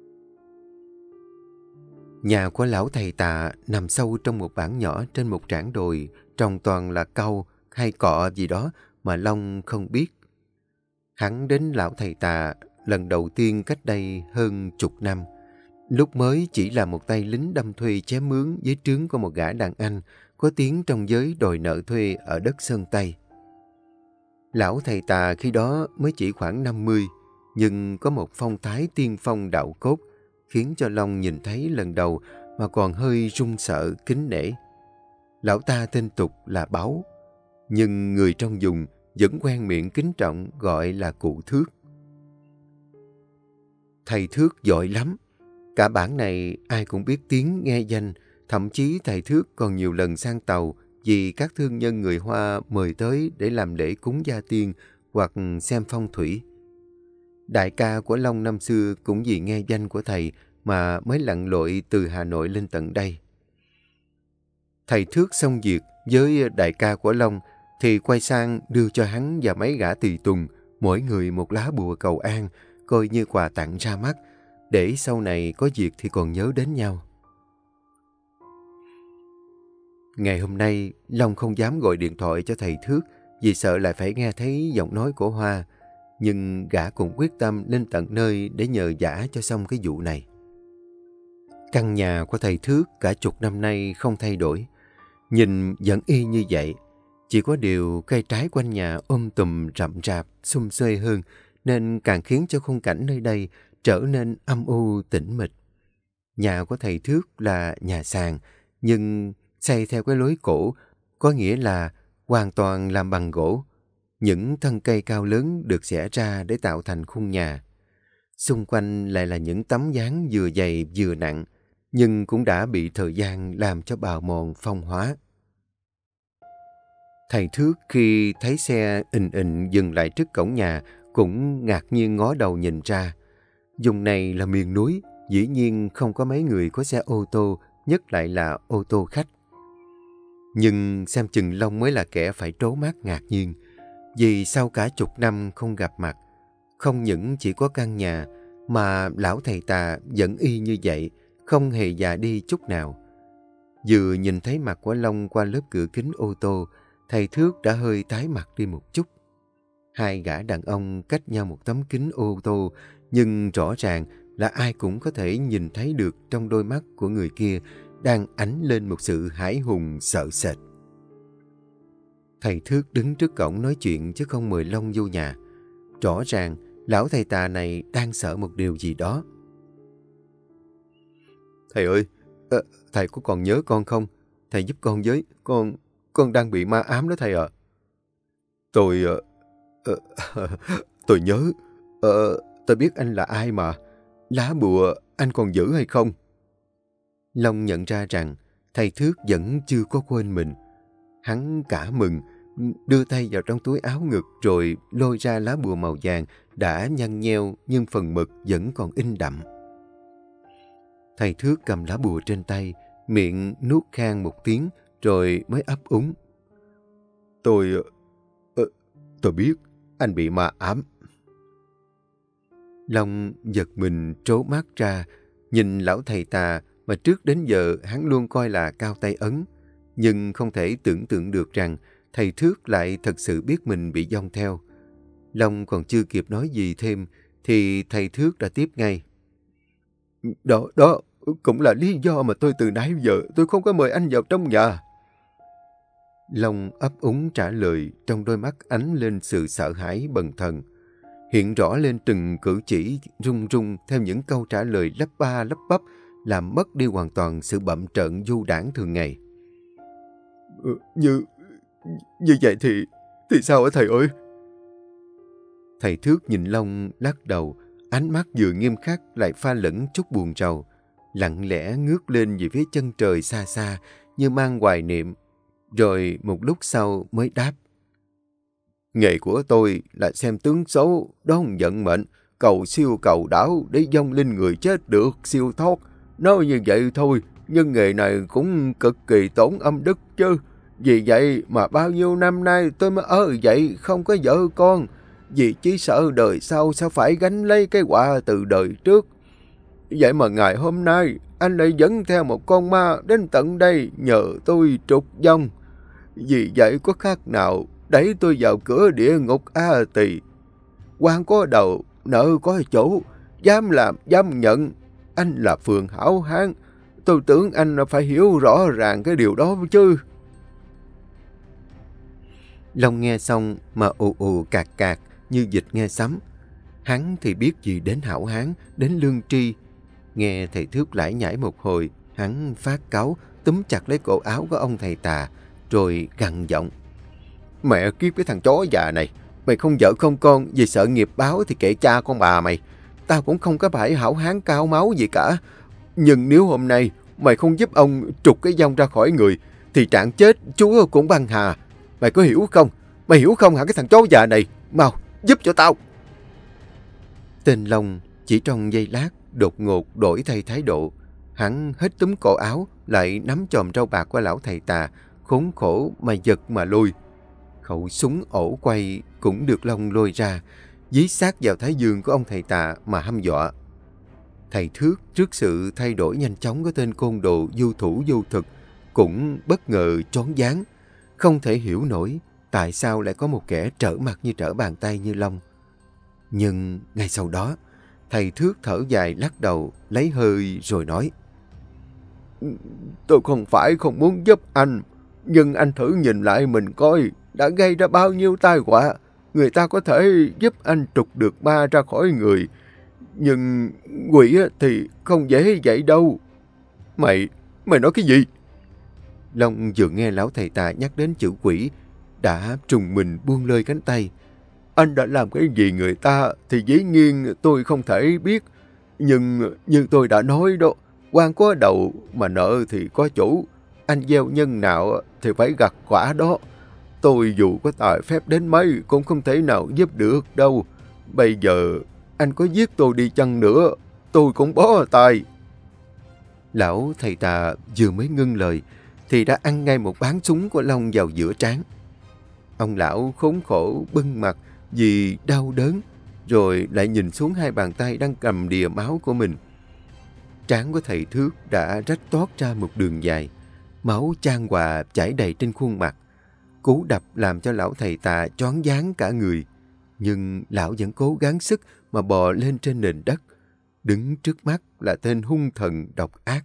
Nhà của lão thầy tà nằm sâu trong một bản nhỏ trên một trảng đồi, trồng toàn là cau hay cọ gì đó mà Long không biết. Hắn đến lão thầy tà lần đầu tiên cách đây hơn chục năm, lúc mới chỉ là một tay lính đâm thuê chém mướn dưới trướng của một gã đàn anh có tiếng trong giới đòi nợ thuê ở đất Sơn Tây. Lão thầy tà khi đó mới chỉ khoảng năm mươi, nhưng có một phong thái tiên phong đạo cốt, khiến cho Long nhìn thấy lần đầu mà còn hơi run sợ kính nể. Lão ta tên tục là Báo, nhưng người trong vùng vẫn quen miệng kính trọng gọi là cụ Thước. Thầy Thước giỏi lắm, Cả bản này ai cũng biết tiếng nghe danh, thậm chí thầy Thước còn nhiều lần sang tàu vì các thương nhân người Hoa mời tới để làm lễ cúng gia tiên hoặc xem phong thủy. Đại ca của Long năm xưa cũng vì nghe danh của thầy mà mới lặn lội từ Hà Nội lên tận đây. Thầy Thước xong việc với đại ca của Long thì quay sang đưa cho hắn và mấy gã tùy tùng mỗi người một lá bùa cầu an, coi như quà tặng ra mắt, để sau này có việc thì còn nhớ đến nhau. Ngày hôm nay, Long không dám gọi điện thoại cho thầy Thước vì sợ lại phải nghe thấy giọng nói của Hoa, nhưng gã cũng quyết tâm lên tận nơi để nhờ vả cho xong cái vụ này. Căn nhà của thầy Thước cả chục năm nay không thay đổi, nhìn vẫn y như vậy. Chỉ có điều cây trái quanh nhà um tùm rậm rạp, xum xuê hơn, nên càng khiến cho khung cảnh nơi đây trở nên âm u tĩnh mịch. Nhà của thầy Thước là nhà sàn, nhưng xây theo cái lối cổ, có nghĩa là hoàn toàn làm bằng gỗ. Những thân cây cao lớn được xẻ ra để tạo thành khung nhà. Xung quanh lại là những tấm ván vừa dày vừa nặng, nhưng cũng đã bị thời gian làm cho bào mòn phong hóa. Thầy Thước khi thấy xe ình ình dừng lại trước cổng nhà cũng ngạc nhiên ngó đầu nhìn ra. Vùng này là miền núi, dĩ nhiên không có mấy người có xe ô tô, nhất lại là ô tô khách. Nhưng xem chừng Long mới là kẻ phải trố mắt ngạc nhiên, vì sau cả chục năm không gặp mặt, không những chỉ có căn nhà, mà lão thầy tà vẫn y như vậy, không hề già đi chút nào. Vừa nhìn thấy mặt của Long qua lớp cửa kính ô tô, thầy Thước đã hơi tái mặt đi một chút. Hai gã đàn ông cách nhau một tấm kính ô tô, nhưng rõ ràng là ai cũng có thể nhìn thấy được trong đôi mắt của người kia đang ánh lên một sự hãi hùng sợ sệt. Thầy Thước đứng trước cổng nói chuyện chứ không mời Long vô nhà. Rõ ràng lão thầy tà này đang sợ một điều gì đó. Thầy ơi, à, thầy có còn nhớ con không? Thầy giúp con với, con con đang bị ma ám đó thầy ạ. À. Tôi... Uh, uh, tôi nhớ, uh, tôi biết anh là ai mà. Lá bùa anh còn giữ hay không? Long nhận ra rằng thầy Thước vẫn chưa có quên mình. Hắn cả mừng, đưa tay vào trong túi áo ngực rồi lôi ra lá bùa màu vàng đã nhăn nheo nhưng phần mực vẫn còn in đậm. Thầy Thước cầm lá bùa trên tay, miệng nuốt khan một tiếng rồi mới ấp úng. Tôi... Uh, tôi biết anh bị ma ám. Long giật mình trố mắt ra, nhìn lão thầy tà mà trước đến giờ hắn luôn coi là cao tay ấn, nhưng không thể tưởng tượng được rằng thầy Thước lại thật sự biết mình bị dông theo. Long còn chưa kịp nói gì thêm thì thầy Thước đã tiếp ngay. Đó, đó cũng là lý do mà tôi từ nãy giờ tôi không có mời anh vào trong nhà. Long ấp úng trả lời, trong đôi mắt ánh lên sự sợ hãi bần thần, hiện rõ lên từng cử chỉ run run theo những câu trả lời lắp ba lắp bắp, làm mất đi hoàn toàn sự bậm trợn du đãng thường ngày. Ừ, như như vậy thì thì sao hả thầy ơi? Thầy Thước nhìn Long lắc đầu, ánh mắt vừa nghiêm khắc lại pha lẫn chút buồn rầu, lặng lẽ ngước lên về phía chân trời xa xa như mang hoài niệm, rồi một lúc sau mới đáp. Nghề của tôi là xem tướng số, đón vận mệnh, cầu siêu cầu đảo để vong linh người chết được siêu thoát. Nói như vậy thôi, nhưng nghề này cũng cực kỳ tốn âm đức chứ. Vì vậy mà bao nhiêu năm nay tôi mới ở vậy không có vợ con, vì chỉ sợ đời sau sẽ phải gánh lấy cái quả từ đời trước. Vậy mà ngày hôm nay anh lại dẫn theo một con ma đến tận đây nhờ tôi trục vong. Vì vậy có khác nào đẩy tôi vào cửa địa ngục A Tỳ. Quan có đầu, nợ có chủ, dám làm dám nhận. Anh là phường hảo hán, tôi tưởng anh phải hiểu rõ ràng cái điều đó chứ. Long nghe xong mà ù ù cạc cạc như vịt nghe sấm. Hắn thì biết gì đến hảo hán, đến lương tri. Nghe thầy Thước lải nhải một hồi, hắn phát cáu, túm chặt lấy cổ áo của ông thầy tà, rồi gằn giọng. Mẹ kiếp cái thằng chó già này, mày không vợ không con, vì sợ nghiệp báo thì kệ cha con bà mày. Tao cũng không có phải hảo hán cao máu gì cả. Nhưng nếu hôm nay mày không giúp ông trục cái vong ra khỏi người, thì trạng chết Chúa cũng băng hà. Mày có hiểu không? Mày hiểu không hả cái thằng chó già này? Mau, giúp cho tao. Tên Long chỉ trong giây lát đột ngột đổi thay thái độ. Hắn hết túm cổ áo, lại nắm chòm râu bạc của lão thầy tà, khốn khổ mà giật mà lôi. Khẩu súng ổ quay cũng được Long lôi ra, dí sát vào thái dương của ông thầy tà mà hăm dọa. Thầy Thước trước sự thay đổi nhanh chóng của tên côn đồ du thủ du thực cũng bất ngờ choáng váng, không thể hiểu nổi tại sao lại có một kẻ trở mặt như trở bàn tay như Long. Nhưng ngay sau đó, thầy Thước thở dài lắc đầu, lấy hơi rồi nói: Tôi không phải không muốn giúp anh, nhưng anh thử nhìn lại mình coi, đã gây ra bao nhiêu tai họa. Người ta có thể giúp anh trục được ma ra khỏi người, nhưng quỷ thì không dễ vậy đâu. Mày, mày nói cái gì? Long vừa nghe lão thầy tà nhắc đến chữ quỷ, đã trùng mình buông lơi cánh tay. Anh đã làm cái gì người ta thì dĩ nhiên tôi không thể biết. Nhưng như tôi đã nói đó, quan có đầu mà nợ thì có chủ. Anh gieo nhân nào thì phải gặt quả đó. Tôi dù có tài phép đến mấy cũng không thể nào giúp được đâu. Bây giờ anh có giết tôi đi chăng nữa, tôi cũng bó tay. Lão thầy tà vừa mới ngưng lời thì đã ăn ngay một báng súng của Long vào giữa trán. Ông lão khốn khổ bưng mặt vì đau đớn, rồi lại nhìn xuống hai bàn tay đang cầm đìa máu của mình. Trán của thầy Thước đã rách toát ra một đường dài, máu chan hòa chảy đầy trên khuôn mặt. Cú đập làm cho lão thầy tà choáng váng cả người, nhưng lão vẫn cố gắng sức mà bò lên trên nền đất. Đứng trước mắt là tên hung thần độc ác.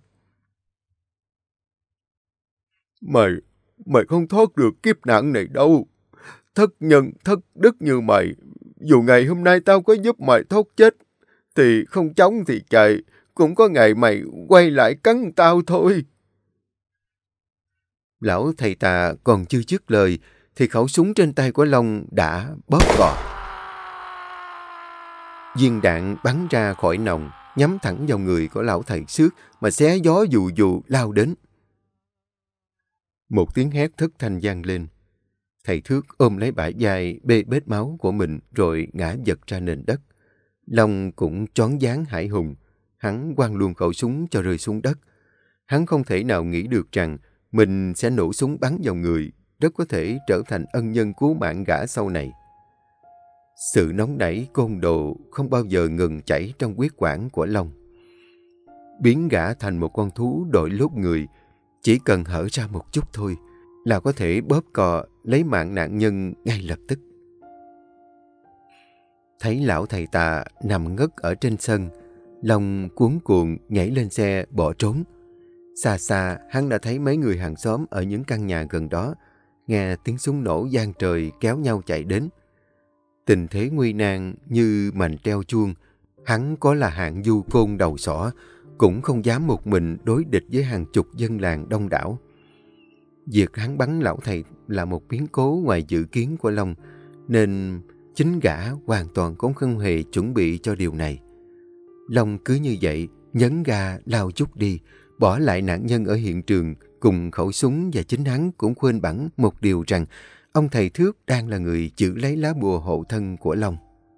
Mày, mày không thoát được kiếp nạn này đâu. Thất nhân, thất đức như mày, dù ngày hôm nay tao có giúp mày thoát chết, thì không chống thì chạy, cũng có ngày mày quay lại cắn tao thôi. Lão thầy tà còn chưa dứt lời, thì khẩu súng trên tay của Long đã bóp cò. Viên đạn bắn ra khỏi nòng, nhắm thẳng vào người của lão thầy xước mà xé gió dù dù lao đến. Một tiếng hét thất thanh vang lên. Thầy Thước ôm lấy bả vai bê bết máu của mình rồi ngã giật ra nền đất. Long cũng choáng váng hãi hùng. Hắn quăng luôn khẩu súng cho rơi xuống đất. Hắn không thể nào nghĩ được rằng mình sẽ nổ súng bắn vào người, rất có thể trở thành ân nhân cứu mạng gã sau này. Sự nóng nảy côn đồ không bao giờ ngừng chảy trong huyết quản của Long. Biến gã thành một con thú đội lốt người, chỉ cần hở ra một chút thôi là có thể bóp cò lấy mạng nạn nhân ngay lập tức. Thấy lão thầy tà nằm ngất ở trên sân, Long cuống cuồng nhảy lên xe bỏ trốn. Xa xa hắn đã thấy mấy người hàng xóm ở những căn nhà gần đó, nghe tiếng súng nổ vang trời kéo nhau chạy đến. Tình thế nguy nan như mành treo chuông, hắn có là hạng du côn đầu sỏ, cũng không dám một mình đối địch với hàng chục dân làng đông đảo. Việc hắn bắn lão thầy là một biến cố ngoài dự kiến của Long, nên chính gã hoàn toàn cũng không hề chuẩn bị cho điều này. Long cứ như vậy, nhấn ga lao chút đi, bỏ lại nạn nhân ở hiện trường cùng khẩu súng, và chính hắn cũng quên bẵng một điều rằng ông thầy Thước đang là người giữ lấy lá bùa hộ thân của Long.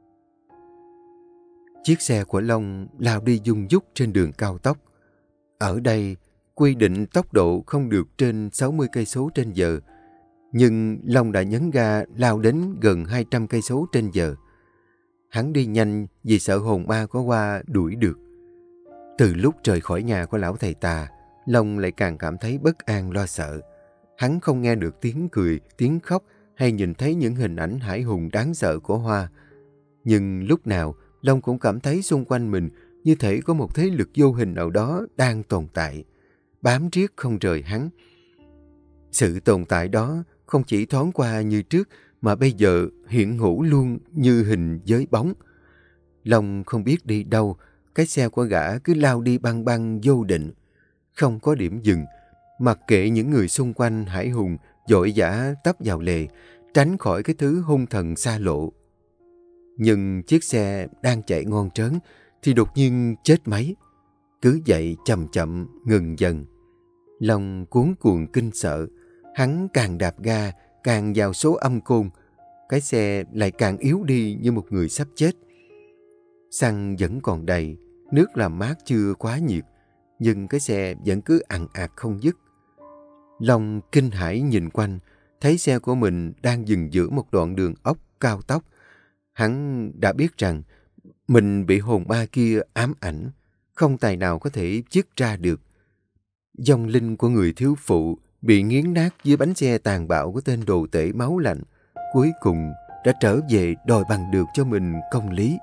Chiếc xe của Long lao đi dung dúc trên đường cao tốc. Ở đây, quy định tốc độ không được trên sáu mươi cây số trên giờ, nhưng Long đã nhấn ga lao đến gần hai trăm cây số trên giờ. Hắn đi nhanh vì sợ hồn ma có qua đuổi được. Từ lúc rời khỏi nhà của lão thầy tà, Long lại càng cảm thấy bất an lo sợ. Hắn không nghe được tiếng cười, tiếng khóc hay nhìn thấy những hình ảnh hãi hùng đáng sợ của Hoa. Nhưng lúc nào, Long cũng cảm thấy xung quanh mình như thể có một thế lực vô hình nào đó đang tồn tại, bám riết không rời hắn. Sự tồn tại đó không chỉ thoáng qua như trước, mà bây giờ hiện hữu luôn như hình với bóng. Long không biết đi đâu, cái xe của gã cứ lao đi băng băng vô định, không có điểm dừng, mặc kệ những người xung quanh hãi hùng vội vã tấp vào lề, tránh khỏi cái thứ hung thần xa lộ. Nhưng chiếc xe đang chạy ngon trớn thì đột nhiên chết máy. cứ vậy chậm chậm ngừng dần. Long cuống cuồng kinh sợ, hắn càng đạp ga, càng vào số âm côn. Cái xe lại càng yếu đi như một người sắp chết. Xăng vẫn còn đầy, nước làm mát chưa quá nhiệt, nhưng cái xe vẫn cứ ằn ạt không dứt. Long kinh hãi nhìn quanh, thấy xe của mình đang dừng giữa một đoạn đường ốc cao tốc. Hắn đã biết rằng mình bị hồn ma kia ám ảnh, không tài nào có thể dứt ra được. Vong linh của người thiếu phụ bị nghiến nát dưới bánh xe tàn bạo của tên đồ tể máu lạnh, cuối cùng đã trở về đòi bằng được cho mình công lý.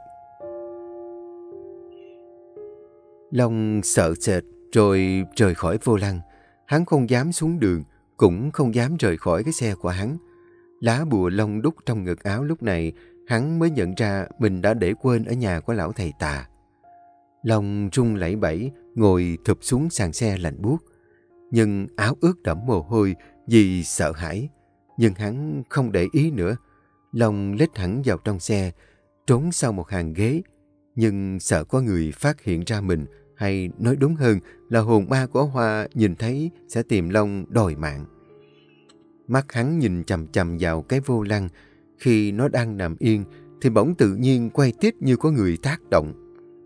Long sợ sệt rồi rời khỏi vô lăng. Hắn không dám xuống đường, cũng không dám rời khỏi cái xe của hắn. Lá bùa Long đúc trong ngực áo lúc này, hắn mới nhận ra mình đã để quên ở nhà của lão thầy tà. Long run lẩy bẩy, ngồi thụp xuống sàn xe lạnh buốt. Nhưng áo ướt đẫm mồ hôi vì sợ hãi. Nhưng hắn không để ý nữa. Long lết hẳn vào trong xe, trốn sau một hàng ghế. Nhưng sợ có người phát hiện ra mình, hay nói đúng hơn là hồn ma của Hoa nhìn thấy sẽ tìm Long đòi mạng. Mắt hắn nhìn chằm chằm vào cái vô lăng. Khi nó đang nằm yên thì bỗng tự nhiên quay tít như có người tác động.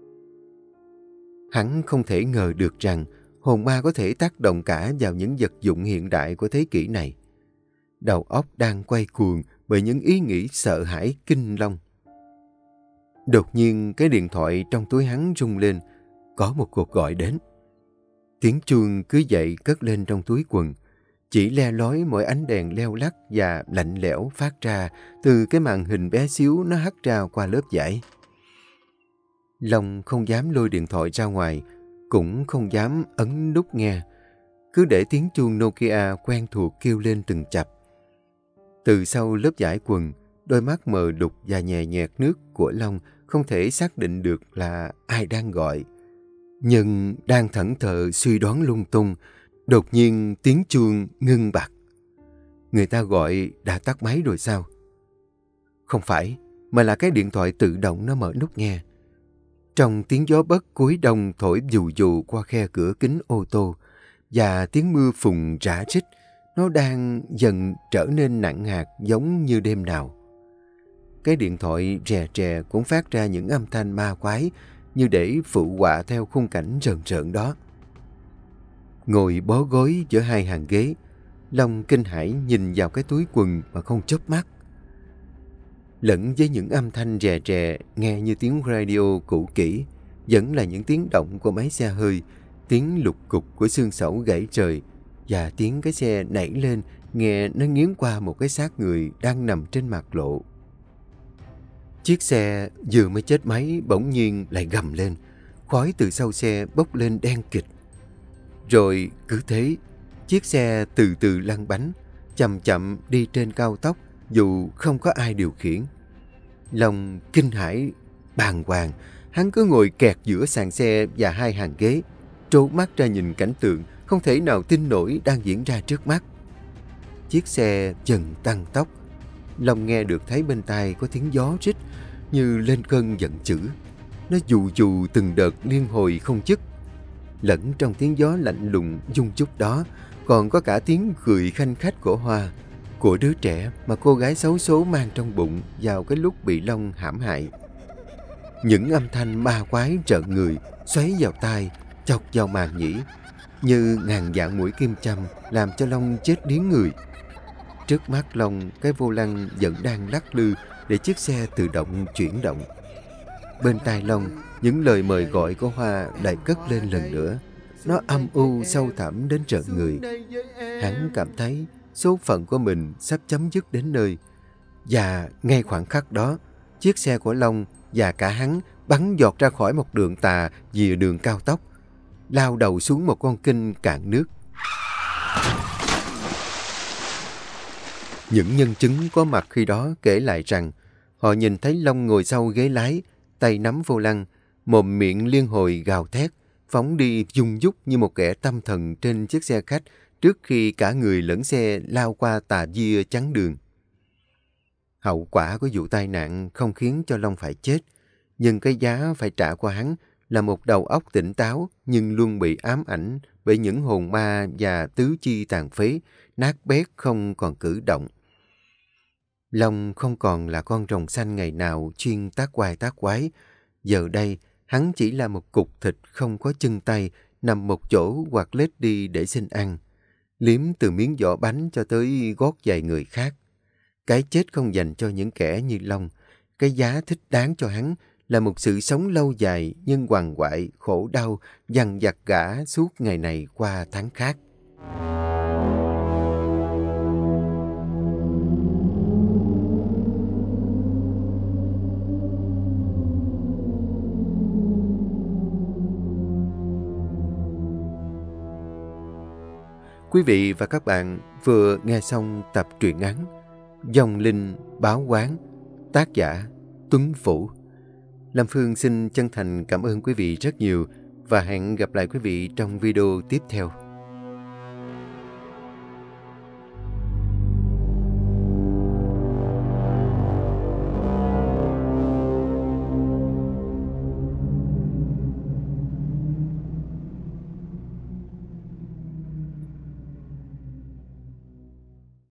Hắn không thể ngờ được rằng hồn ma có thể tác động cả vào những vật dụng hiện đại của thế kỷ này. Đầu óc đang quay cuồng bởi những ý nghĩ sợ hãi kinh long. Đột nhiên cái điện thoại trong túi hắn rung lên, có một cuộc gọi đến. Tiếng chuông cứ vậy cất lên trong túi quần, chỉ le lói mỗi ánh đèn leo lắt và lạnh lẽo phát ra từ cái màn hình bé xíu nó hắt ra qua lớp vải. Long không dám lôi điện thoại ra ngoài, cũng không dám ấn nút nghe, cứ để tiếng chuông Nokia quen thuộc kêu lên từng chập. Từ sau lớp vải quần, đôi mắt mờ đục và nhè nhẹt nước của Long không thể xác định được là ai đang gọi. Nhưng đang thẫn thờ suy đoán lung tung, đột nhiên tiếng chuông ngưng bặt. Người ta gọi đã tắt máy rồi sao? Không phải, mà là cái điện thoại tự động nó mở nút nghe. Trong tiếng gió bất cuối đông thổi dù dù qua khe cửa kính ô tô và tiếng mưa phùn rã rích, nó đang dần trở nên nặng hạt giống như đêm nào. Cái điện thoại rè rè cũng phát ra những âm thanh ma quái như để phụ họa theo khung cảnh rợn rợn đó. Ngồi bó gối giữa hai hàng ghế, Long kinh hãi nhìn vào cái túi quần mà không chớp mắt. Lẫn với những âm thanh rè rè nghe như tiếng radio cũ kỹ, vẫn là những tiếng động của máy xe hơi, tiếng lục cục của xương sẩu gãy trời và tiếng cái xe nảy lên nghe nó nghiến qua một cái xác người đang nằm trên mặt lộ. Chiếc xe vừa mới chết máy bỗng nhiên lại gầm lên, khói từ sau xe bốc lên đen kịt. Rồi cứ thế, chiếc xe từ từ lăn bánh, chậm chậm đi trên cao tốc dù không có ai điều khiển. Long kinh hãi, bàng hoàng, hắn cứ ngồi kẹt giữa sàn xe và hai hàng ghế, trố mắt ra nhìn cảnh tượng không thể nào tin nổi đang diễn ra trước mắt. Chiếc xe dần tăng tốc. Long nghe được thấy bên tai có tiếng gió rít như lên cơn giận dữ. Nó dù dù từng đợt liên hồi không dứt. Lẫn trong tiếng gió lạnh lùng dung chúc đó còn có cả tiếng cười khanh khách của Hoa, của đứa trẻ mà cô gái xấu số mang trong bụng vào cái lúc bị Long hãm hại. Những âm thanh ma quái rợn người xoáy vào tai, chọc vào màng nhĩ như ngàn vạn mũi kim châm, làm cho Long chết điếng người. Trước mắt Long, cái vô lăng vẫn đang lắc lư để chiếc xe tự động chuyển động. Bên tai Long, những lời mời gọi của Hoa lại cất lên lần nữa. Nó âm u sâu thẳm đến rợn người. Hắn cảm thấy số phận của mình sắp chấm dứt đến nơi. Và ngay khoảng khắc đó, chiếc xe của Long và cả hắn bắn giọt ra khỏi một đường tà dìa đường cao tốc, lao đầu xuống một con kênh cạn nước. Những nhân chứng có mặt khi đó kể lại rằng họ nhìn thấy Long ngồi sau ghế lái, tay nắm vô lăng, mồm miệng liên hồi gào thét, phóng đi dung dúc như một kẻ tâm thần trên chiếc xe khách trước khi cả người lẫn xe lao qua tà dìa chắn đường. Hậu quả của vụ tai nạn không khiến cho Long phải chết, nhưng cái giá phải trả qua hắn là một đầu óc tỉnh táo nhưng luôn bị ám ảnh bởi những hồn ma và tứ chi tàn phế, nát bét không còn cử động. Long không còn là con rồng xanh ngày nào chuyên tác quái tác quái. Giờ đây, hắn chỉ là một cục thịt không có chân tay, nằm một chỗ hoặc lết đi để xin ăn. Liếm từ miếng vỏ bánh cho tới gót giày người khác. Cái chết không dành cho những kẻ như Long. Cái giá thích đáng cho hắn là một sự sống lâu dài nhưng quằn quại, khổ đau, dằn vặt gã suốt ngày này qua tháng khác. Quý vị và các bạn vừa nghe xong tập truyện ngắn Vong Linh Báo Oán, tác giả Tuấn Vũ. Lam Phương xin chân thành cảm ơn quý vị rất nhiều và hẹn gặp lại quý vị trong video tiếp theo.